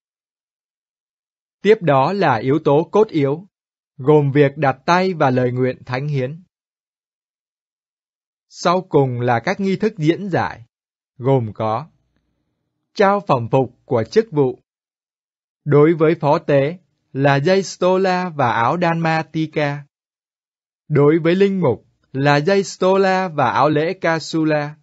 E: Tiếp đó là yếu tố cốt yếu, gồm việc đặt tay và lời nguyện thánh hiến. Sau cùng là các nghi thức diễn giải, gồm có trao phẩm phục của chức vụ. Đối với phó tế là dây stola và áo dalmatica. Đối với linh mục là dây stola và áo lễ casula.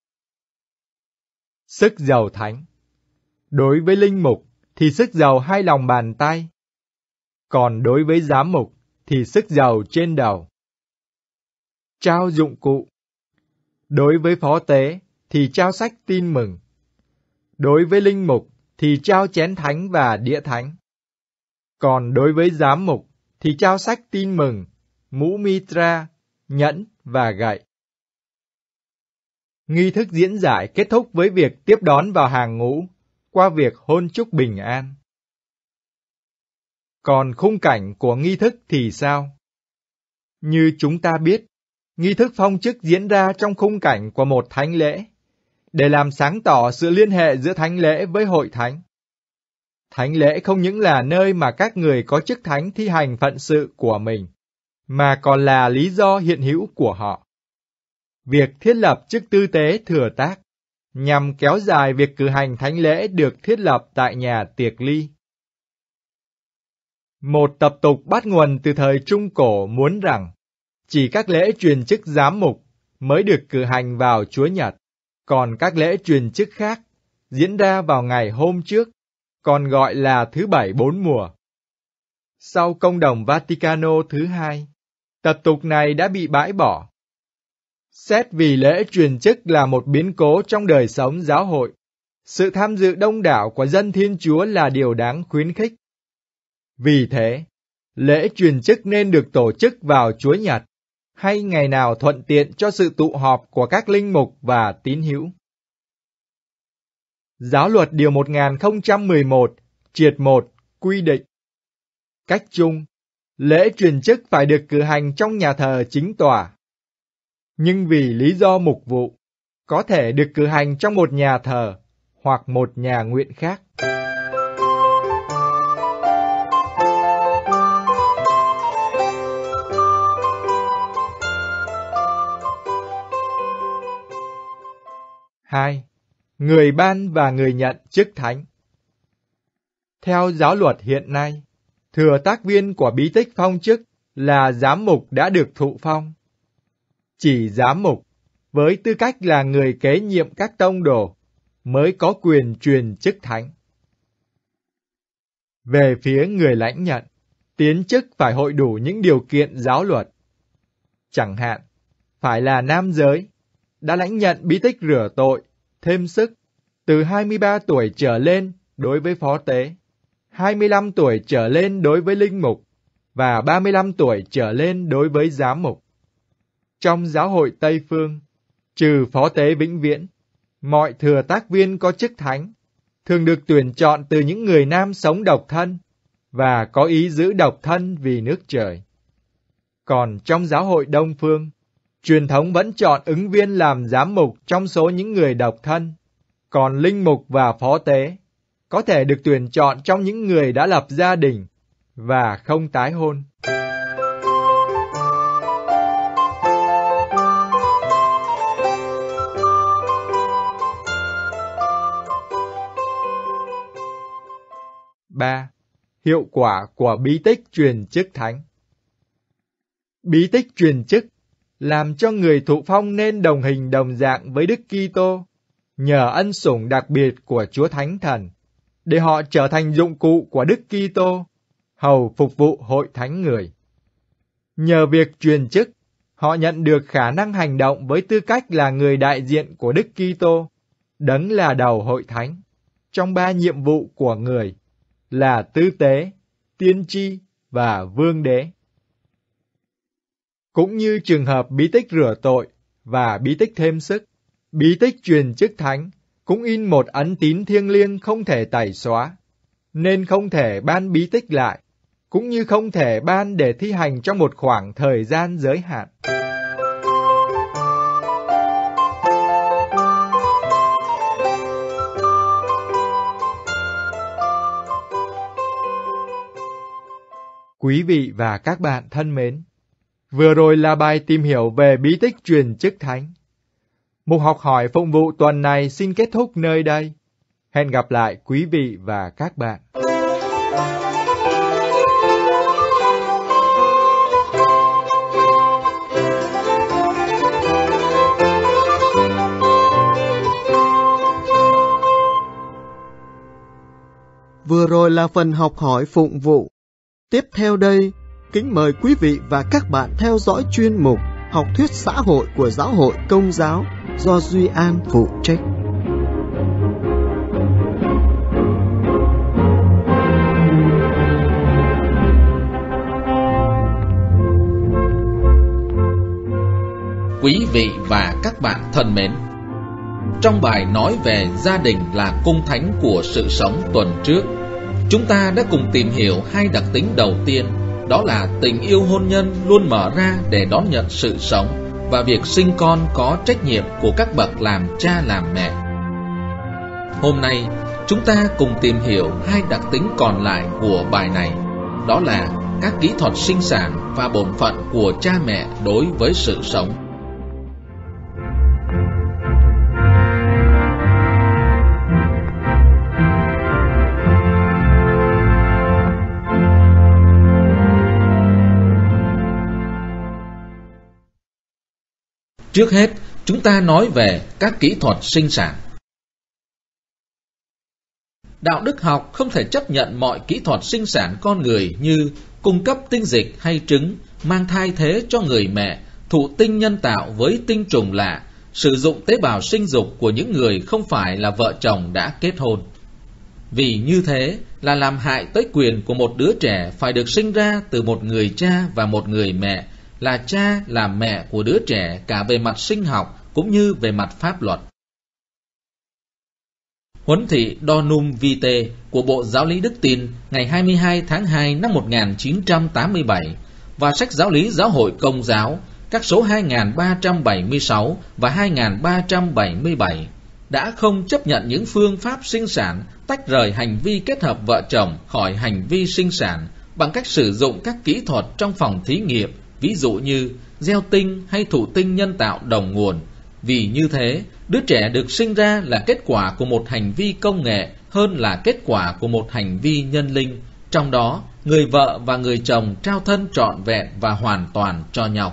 E: Sức dầu thánh. Đối với linh mục thì sức dầu 2 lòng bàn tay. Còn đối với giám mục thì sức dầu trên đầu. Trao dụng cụ. Đối với phó tế thì trao sách tin mừng. Đối với linh mục thì trao chén thánh và đĩa thánh. Còn đối với giám mục thì trao sách tin mừng, mũ mitra, nhẫn và gậy. Nghi thức diễn giải kết thúc với việc tiếp đón vào hàng ngũ, qua việc hôn chúc bình an. Còn khung cảnh của nghi thức thì sao? Như chúng ta biết, nghi thức phong chức diễn ra trong khung cảnh của một thánh lễ, để làm sáng tỏ sự liên hệ giữa thánh lễ với hội thánh. Thánh lễ không những là nơi mà các người có chức thánh thi hành phận sự của mình, mà còn là lý do hiện hữu của họ. Việc thiết lập chức tư tế thừa tác, nhằm kéo dài việc cử hành thánh lễ được thiết lập tại nhà tiệc ly. Một tập tục bắt nguồn từ thời Trung Cổ muốn rằng, chỉ các lễ truyền chức giám mục mới được cử hành vào Chúa Nhật, còn các lễ truyền chức khác diễn ra vào ngày hôm trước, còn gọi là thứ Bảy 4 mùa. Sau Công đồng Vaticano thứ 2, tập tục này đã bị bãi bỏ. Xét vì lễ truyền chức là một biến cố trong đời sống giáo hội, sự tham dự đông đảo của dân Thiên Chúa là điều đáng khuyến khích. Vì thế, lễ truyền chức nên được tổ chức vào Chúa Nhật, hay ngày nào thuận tiện cho sự tụ họp của các linh mục và tín hữu. Giáo luật điều 1011, triệt 1, quy định. Cách chung, lễ truyền chức phải được cử hành trong nhà thờ chính tòa. Nhưng vì lý do mục vụ, có thể được cử hành trong một nhà thờ hoặc một nhà nguyện khác. Hai, người ban và người nhận chức thánh. Theo giáo luật hiện nay, thừa tác viên của bí tích phong chức là giám mục đã được thụ phong. Chỉ giám mục, với tư cách là người kế nhiệm các tông đồ, mới có quyền truyền chức thánh. Về phía người lãnh nhận, tiến chức phải hội đủ những điều kiện giáo luật. Chẳng hạn, phải là nam giới, đã lãnh nhận bí tích rửa tội, thêm sức, từ 23 tuổi trở lên đối với phó tế, 25 tuổi trở lên đối với linh mục, và 35 tuổi trở lên đối với giám mục. Trong giáo hội Tây Phương, trừ phó tế vĩnh viễn, mọi thừa tác viên có chức thánh, thường được tuyển chọn từ những người nam sống độc thân, và có ý giữ độc thân vì nước trời. Còn trong giáo hội Đông Phương, truyền thống vẫn chọn ứng viên làm giám mục trong số những người độc thân, còn linh mục và phó tế có thể được tuyển chọn trong những người đã lập gia đình và không tái hôn. Ba, hiệu quả của bí tích truyền chức thánh. Bí tích truyền chức làm cho người thụ phong nên đồng hình đồng dạng với Đức Kitô, nhờ ân sủng đặc biệt của Chúa Thánh Thần, để họ trở thành dụng cụ của Đức Kitô, hầu phục vụ hội thánh người. Nhờ việc truyền chức, họ nhận được khả năng hành động với tư cách là người đại diện của Đức Kitô, đấng là đầu hội thánh, trong 3 nhiệm vụ của người là tư tế, tiên tri và vương đế. Cũng như trường hợp bí tích rửa tội và bí tích thêm sức, bí tích truyền chức thánh cũng in một ấn tín thiêng liêng không thể tẩy xóa, nên không thể ban bí tích lại, cũng như không thể ban để thi hành trong một khoảng thời gian giới hạn. Quý vị và các bạn thân mến, vừa rồi là bài tìm hiểu về bí tích truyền chức thánh. Mục học hỏi phụng vụ tuần này xin kết thúc nơi đây. Hẹn gặp lại quý vị và các bạn.
A: Vừa rồi là phần học hỏi phụng vụ. Tiếp theo đây, kính mời quý vị và các bạn theo dõi chuyên mục Học thuyết xã hội của Giáo hội Công giáo do Duy An phụ trách.
C: Quý vị và các bạn thân mến, trong bài nói về gia đình là cung thánh của sự sống tuần trước, chúng ta đã cùng tìm hiểu 2 đặc tính đầu tiên, đó là tình yêu hôn nhân luôn mở ra để đón nhận sự sống và việc sinh con có trách nhiệm của các bậc làm cha làm mẹ. Hôm nay, chúng ta cùng tìm hiểu 2 đặc tính còn lại của bài này, đó là các kỹ thuật sinh sản và bổn phận của cha mẹ đối với sự sống. Trước hết, chúng ta nói về các kỹ thuật sinh sản. Đạo đức học không thể chấp nhận mọi kỹ thuật sinh sản con người như cung cấp tinh dịch hay trứng, mang thai thế cho người mẹ, thụ tinh nhân tạo với tinh trùng lạ, sử dụng tế bào sinh dục của những người không phải là vợ chồng đã kết hôn. Vì như thế là làm hại tới quyền của một đứa trẻ phải được sinh ra từ một người cha và một người mẹ, là cha là mẹ của đứa trẻ cả về mặt sinh học cũng như về mặt pháp luật. Huấn thị Donum Vitae của Bộ Giáo lý Đức Tin ngày 22 tháng 2 năm 1987 và sách Giáo lý Giáo hội Công giáo các số 2376 và 2377 đã không chấp nhận những phương pháp sinh sản tách rời hành vi kết hợp vợ chồng khỏi hành vi sinh sản bằng cách sử dụng các kỹ thuật trong phòng thí nghiệm, ví dụ như gieo tinh hay thụ tinh nhân tạo đồng nguồn. Vì như thế, đứa trẻ được sinh ra là kết quả của một hành vi công nghệ hơn là kết quả của một hành vi nhân linh, trong đó người vợ và người chồng trao thân trọn vẹn và hoàn toàn cho nhau.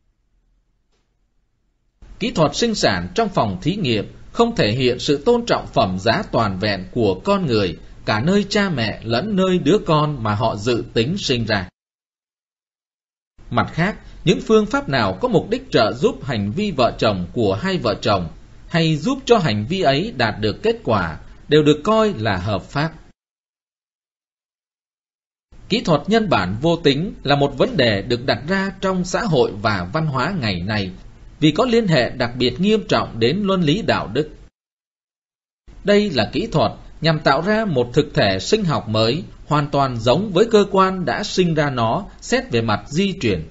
C: Kỹ thuật sinh sản trong phòng thí nghiệm không thể hiện sự tôn trọng phẩm giá toàn vẹn của con người, cả nơi cha mẹ lẫn nơi đứa con mà họ dự tính sinh ra. Mặt khác, những phương pháp nào có mục đích trợ giúp hành vi vợ chồng của hai vợ chồng hay giúp cho hành vi ấy đạt được kết quả đều được coi là hợp pháp. Kỹ thuật nhân bản vô tính là một vấn đề được đặt ra trong xã hội và văn hóa ngày nay vì có liên hệ đặc biệt nghiêm trọng đến luân lý đạo đức. Đây là kỹ thuật nhằm tạo ra một thực thể sinh học mới hoàn toàn giống với cơ quan đã sinh ra nó xét về mặt di truyền.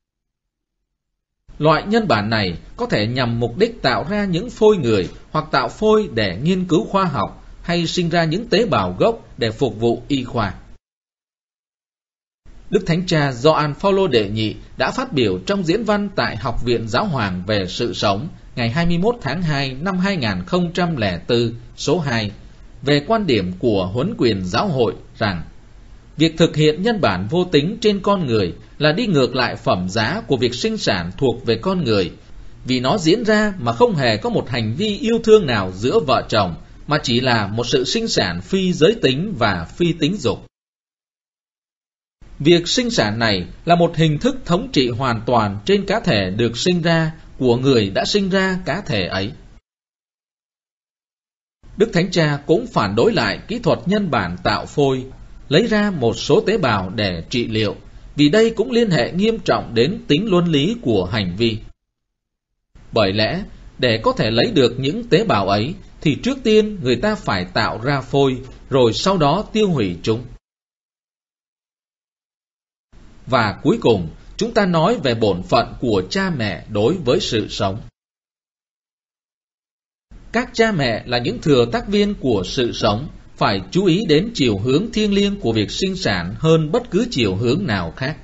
C: Loại nhân bản này có thể nhằm mục đích tạo ra những phôi người hoặc tạo phôi để nghiên cứu khoa học hay sinh ra những tế bào gốc để phục vụ y khoa. Đức Thánh Cha Gioan Phaolô đệ nhị đã phát biểu trong diễn văn tại Học viện Giáo hoàng về sự sống ngày 21 tháng 2 năm 2004 số 2 về quan điểm của huấn quyền giáo hội rằng việc thực hiện nhân bản vô tính trên con người là đi ngược lại phẩm giá của việc sinh sản thuộc về con người, vì nó diễn ra mà không hề có một hành vi yêu thương nào giữa vợ chồng, mà chỉ là một sự sinh sản phi giới tính và phi tính dục. Việc sinh sản này là một hình thức thống trị hoàn toàn trên cá thể được sinh ra của người đã sinh ra cá thể ấy. Đức Thánh Cha cũng phản đối lại kỹ thuật nhân bản tạo phôi, lấy ra một số tế bào để trị liệu, vì đây cũng liên hệ nghiêm trọng đến tính luân lý của hành vi. Bởi lẽ, để có thể lấy được những tế bào ấy, thì trước tiên người ta phải tạo ra phôi, rồi sau đó tiêu hủy chúng. Và cuối cùng, chúng ta nói về bổn phận của cha mẹ đối với sự sống. Các cha mẹ là những thừa tác viên của sự sống, phải chú ý đến chiều hướng thiêng liêng của việc sinh sản hơn bất cứ chiều hướng nào khác.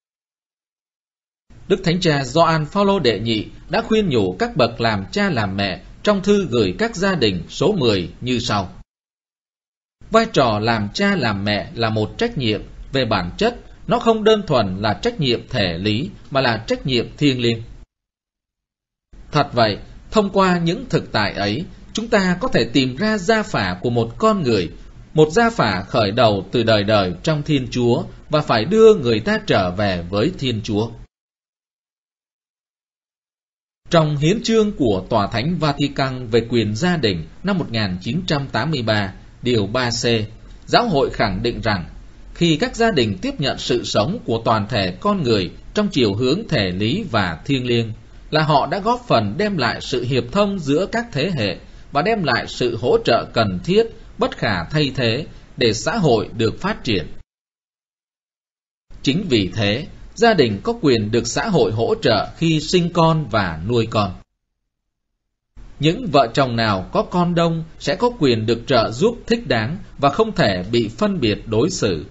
C: Đức Thánh Cha Gioan Phaolô đệ nhị đã khuyên nhủ các bậc làm cha làm mẹ trong thư gửi các gia đình số 10 như sau. Vai trò làm cha làm mẹ là một trách nhiệm, về bản chất nó không đơn thuần là trách nhiệm thể lý mà là trách nhiệm thiêng liêng. Thật vậy, thông qua những thực tại ấy, chúng ta có thể tìm ra gia phả của một con người, một gia phả khởi đầu từ đời đời trong Thiên Chúa và phải đưa người ta trở về với Thiên Chúa. Trong hiến chương của Tòa Thánh Vatican về quyền gia đình năm 1983, điều 3C, Giáo hội khẳng định rằng, khi các gia đình tiếp nhận sự sống của toàn thể con người trong chiều hướng thể lý và thiêng liêng, là họ đã góp phần đem lại sự hiệp thông giữa các thế hệ và đem lại sự hỗ trợ cần thiết, bất khả thay thế để xã hội được phát triển. Chính vì thế, gia đình có quyền được xã hội hỗ trợ khi sinh con và nuôi con. Những vợ chồng nào có con đông sẽ có quyền được trợ giúp thích đáng và không thể bị phân biệt đối xử.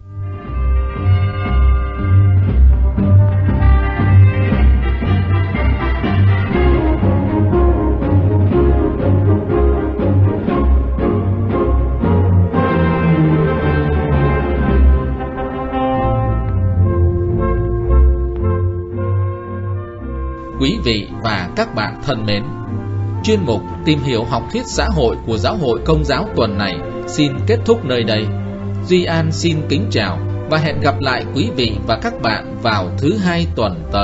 C: Quý vị và các bạn thân mến, chuyên mục Tìm hiểu học thuyết xã hội của Giáo hội Công giáo tuần này xin kết thúc nơi đây. Duy An xin kính chào và hẹn gặp lại quý vị và các bạn vào thứ Hai tuần tới.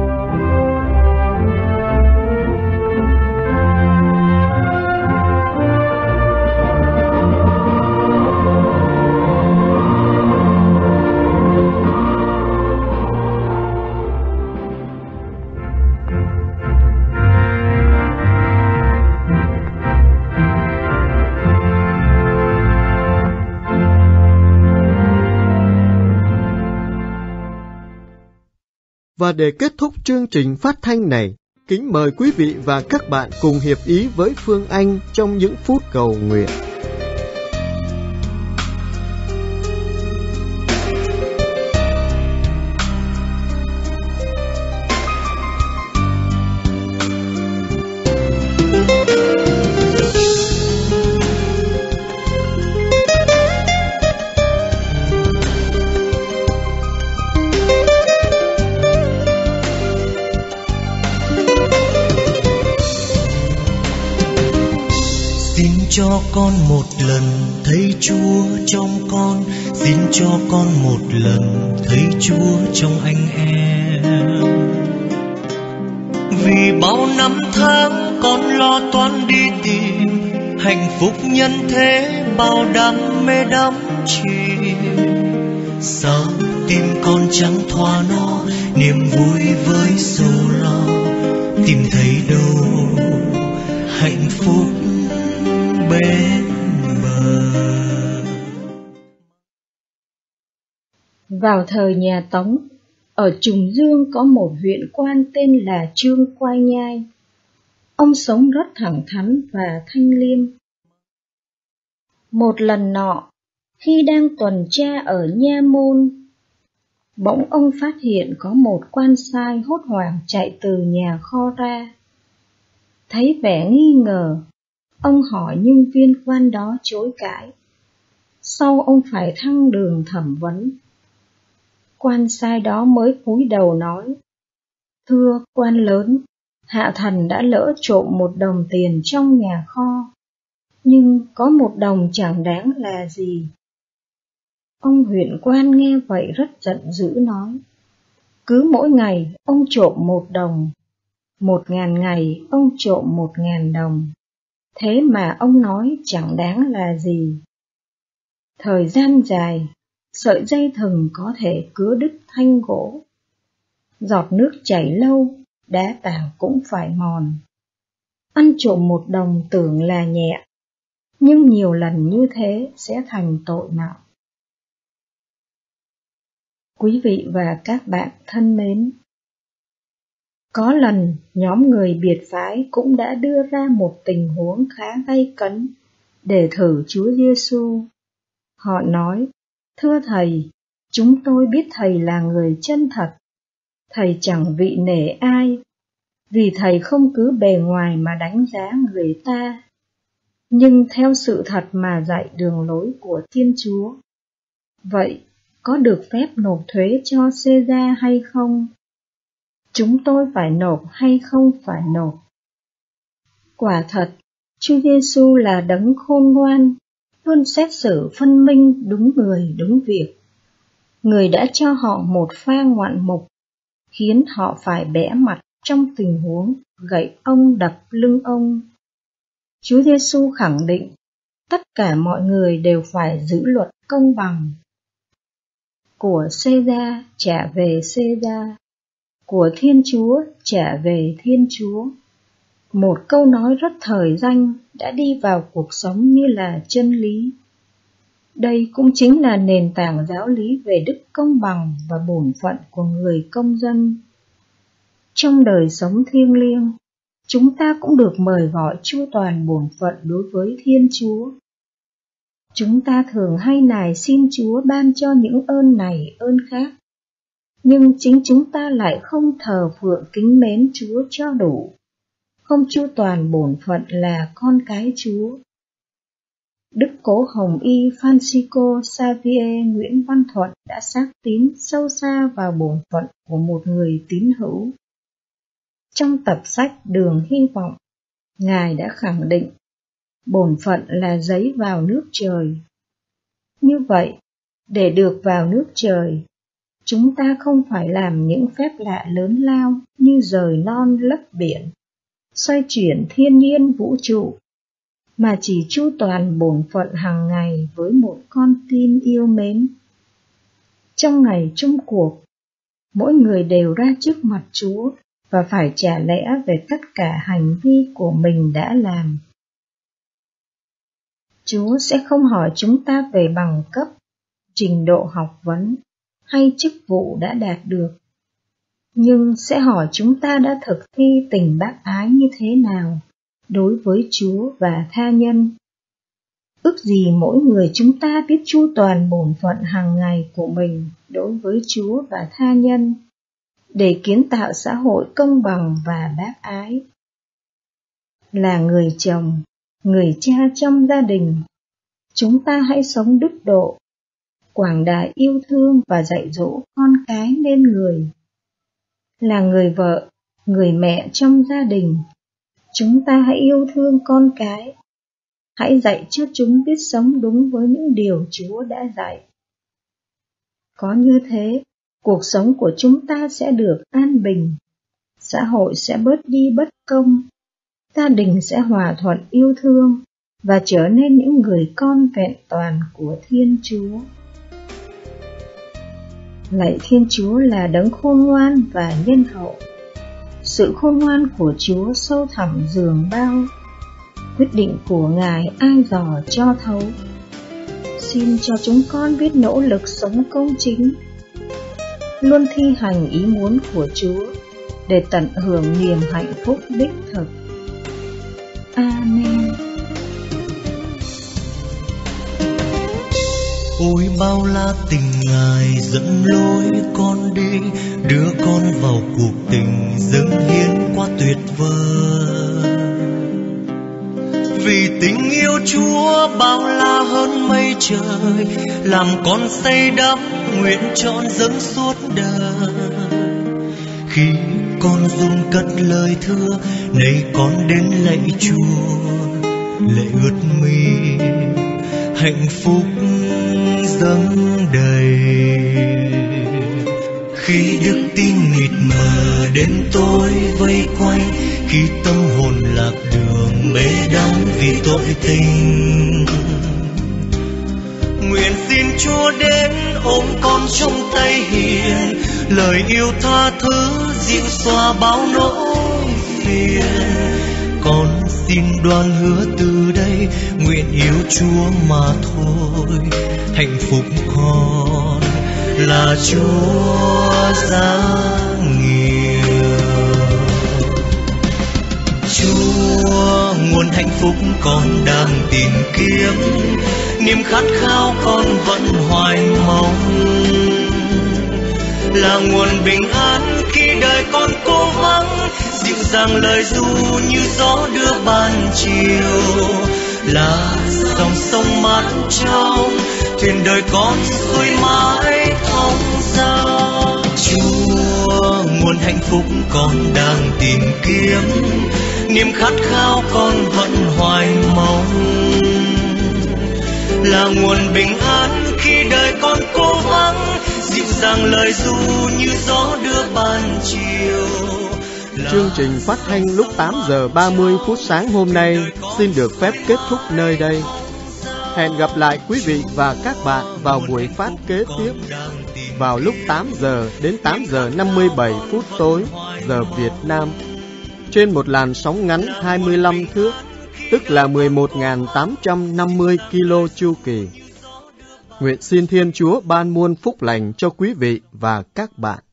A: Và để kết thúc chương trình phát thanh này, kính mời quý vị và các bạn cùng hiệp ý với Phương Anh trong những phút cầu nguyện.
B: Cho con một lần thấy Chúa trong con, xin cho con một lần thấy Chúa trong anh em. Vì bao năm tháng con lo toan đi tìm hạnh phúc nhân thế, bao đam mê đắm chìm. Sao tim con chẳng thỏa no niềm vui với sầu lo, tìm thấy đâu hạnh phúc bên bờ.
D: Vào thời nhà Tống, ở Trùng Dương có một huyện quan tên là Trương Quai Nhai. Ông sống rất thẳng thắn và thanh liêm. Một lần nọ, khi đang tuần tra ở nha môn, bỗng ông phát hiện có một quan sai hốt hoảng chạy từ nhà kho ra. Thấy vẻ nghi ngờ, ông hỏi nhưng viên quan đó chối cãi. Sau ông phải thăng đường thẩm vấn. Quan sai đó mới cúi đầu nói: "Thưa quan lớn, hạ thần đã lỡ trộm một đồng tiền trong nhà kho, nhưng có một đồng chẳng đáng là gì." Ông huyện quan nghe vậy rất giận dữ nói: "Cứ mỗi ngày ông trộm 1 đồng, 1000 ngày ông trộm 1000 đồng,
F: Thế mà ông nói chẳng đáng là gì. Thời gian dài, sợi dây thừng có thể cứa đứt thanh gỗ. Giọt nước chảy lâu, đá tảng cũng phải mòn. Ăn trộm 1 đồng tưởng là nhẹ, nhưng nhiều lần như thế sẽ thành tội nặng. Quý vị và các bạn thân mến, có lần nhóm người biệt phái cũng đã đưa ra một tình huống khá gay cấn để thử Chúa Giêsu. Họ nói: "Thưa Thầy, chúng tôi biết Thầy là người chân thật. Thầy chẳng vị nể ai, vì Thầy không cứ bề ngoài mà đánh giá người ta, nhưng theo sự thật mà dạy đường lối của Thiên Chúa. Vậy, có được phép nộp thuế cho Caesar hay không? Chúng tôi phải nộp hay không phải nộp?" Quả thật, Chúa Giêsu là đấng khôn ngoan, luôn xét xử phân minh đúng người đúng việc. Người đã cho họ một pha ngoạn mục, khiến họ phải bẽ mặt trong tình huống gậy ông đập lưng ông. Chúa Giêsu khẳng định tất cả mọi người đều phải giữ luật công bằng. Của Caesar trả về Caesar, của Thiên Chúa trả về Thiên Chúa. Một câu nói rất thời danh đã đi vào cuộc sống như là chân lý. Đây cũng chính là nền tảng giáo lý về đức công bằng và bổn phận của người công dân. Trong đời sống thiêng liêng, chúng ta cũng được mời gọi chu toàn bổn phận đối với Thiên Chúa. Chúng ta thường hay nài xin Chúa ban cho những ơn này ơn khác, nhưng chính chúng ta lại không thờ phượng kính mến Chúa cho đủ, không chu toàn bổn phận là con cái Chúa. Đức Cố Hồng Y Francisco Xavier Nguyễn Văn Thuận đã xác tín sâu xa vào bổn phận của một người tín hữu. Trong tập sách Đường Hy Vọng, Ngài đã khẳng định bổn phận là giấy vào nước trời. Như vậy, để được vào nước trời, chúng ta không phải làm những phép lạ lớn lao như rời non lấp biển, xoay chuyển thiên nhiên vũ trụ, mà chỉ chu toàn bổn phận hàng ngày với một con tin yêu mến. Trong ngày chung cuộc, mỗi người đều ra trước mặt Chúa và phải trả lẽ về tất cả hành vi của mình đã làm. Chúa sẽ không hỏi chúng ta về bằng cấp, trình độ học vấn hay chức vụ đã đạt được, nhưng sẽ hỏi chúng ta đã thực thi tình bác ái như thế nào đối với Chúa và tha nhân. Ước gì mỗi người chúng ta biết chu toàn bổn phận hàng ngày của mình đối với Chúa và tha nhân, để kiến tạo xã hội công bằng và bác ái. Là người chồng, người cha trong gia đình, chúng ta hãy sống đức độ, quảng đại yêu thương và dạy dỗ con cái nên người. Là người vợ, người mẹ trong gia đình, chúng ta hãy yêu thương con cái, hãy dạy cho chúng biết sống đúng với những điều Chúa đã dạy. Có như thế, cuộc sống của chúng ta sẽ được an bình, xã hội sẽ bớt đi bất công, gia đình sẽ hòa thuận yêu thương và trở nên những người con vẹn toàn của Thiên Chúa. Lạy Thiên Chúa là đấng khôn ngoan và nhân hậu. Sự khôn ngoan của Chúa sâu thẳm dường bao, quyết định của Ngài ai dò cho thấu. Xin cho chúng con biết nỗ lực sống công chính, luôn thi hành ý muốn của Chúa để tận hưởng niềm hạnh phúc đích thực. Amen.
B: Ôi bao la tình Ngài dẫn lối con đi, đưa con vào cuộc tình dâng hiến quá tuyệt vời. Vì tình yêu Chúa bao la hơn mây trời, làm con say đắm nguyện trọn dâng suốt đời. Khi con run cất lời thưa, này con đến lạy Chúa, lệ ướt mi hạnh phúc dâng đầy. Khi đức tin mịt mờ đêm tối vây quanh, khi tâm hồn lạc đường mê đắm vì tội tình. Nguyện xin Chúa đến ôm con trong tay hiền, lời yêu tha thứ dịu xóa bao nỗi phiền. Con xin đoan hứa từ đây, nguyện yêu Chúa mà thôi. Hạnh phúc con là Chúa giáng nghĩa. Chúa nguồn hạnh phúc con đang tìm kiếm, niềm khát khao con vẫn hoài mong. Là nguồn bình an khi đời con cô vắng, dịu dàng lời ru như gió đưa ban chiều. Là dòng sông mát trong, thuyền đời con xuôi mãi thông ra. Chúa nguồn hạnh phúc con đang tìm kiếm, niềm khát khao con vẫn hoài mong. Là nguồn bình an khi đời con cô vắng, dịu dàng lời ru như gió đưa ban chiều.
A: Chương trình phát thanh lúc 8 giờ 30 phút sáng hôm nay xin được phép kết thúc nơi đây. Hẹn gặp lại quý vị và các bạn vào buổi phát kế tiếp vào lúc 8 giờ đến 8 giờ 57 phút tối giờ Việt Nam trên một làn sóng ngắn 25 thước, tức là 11.850 kilo chu kỳ. Nguyện xin Thiên Chúa ban muôn phúc lành cho quý vị và các bạn.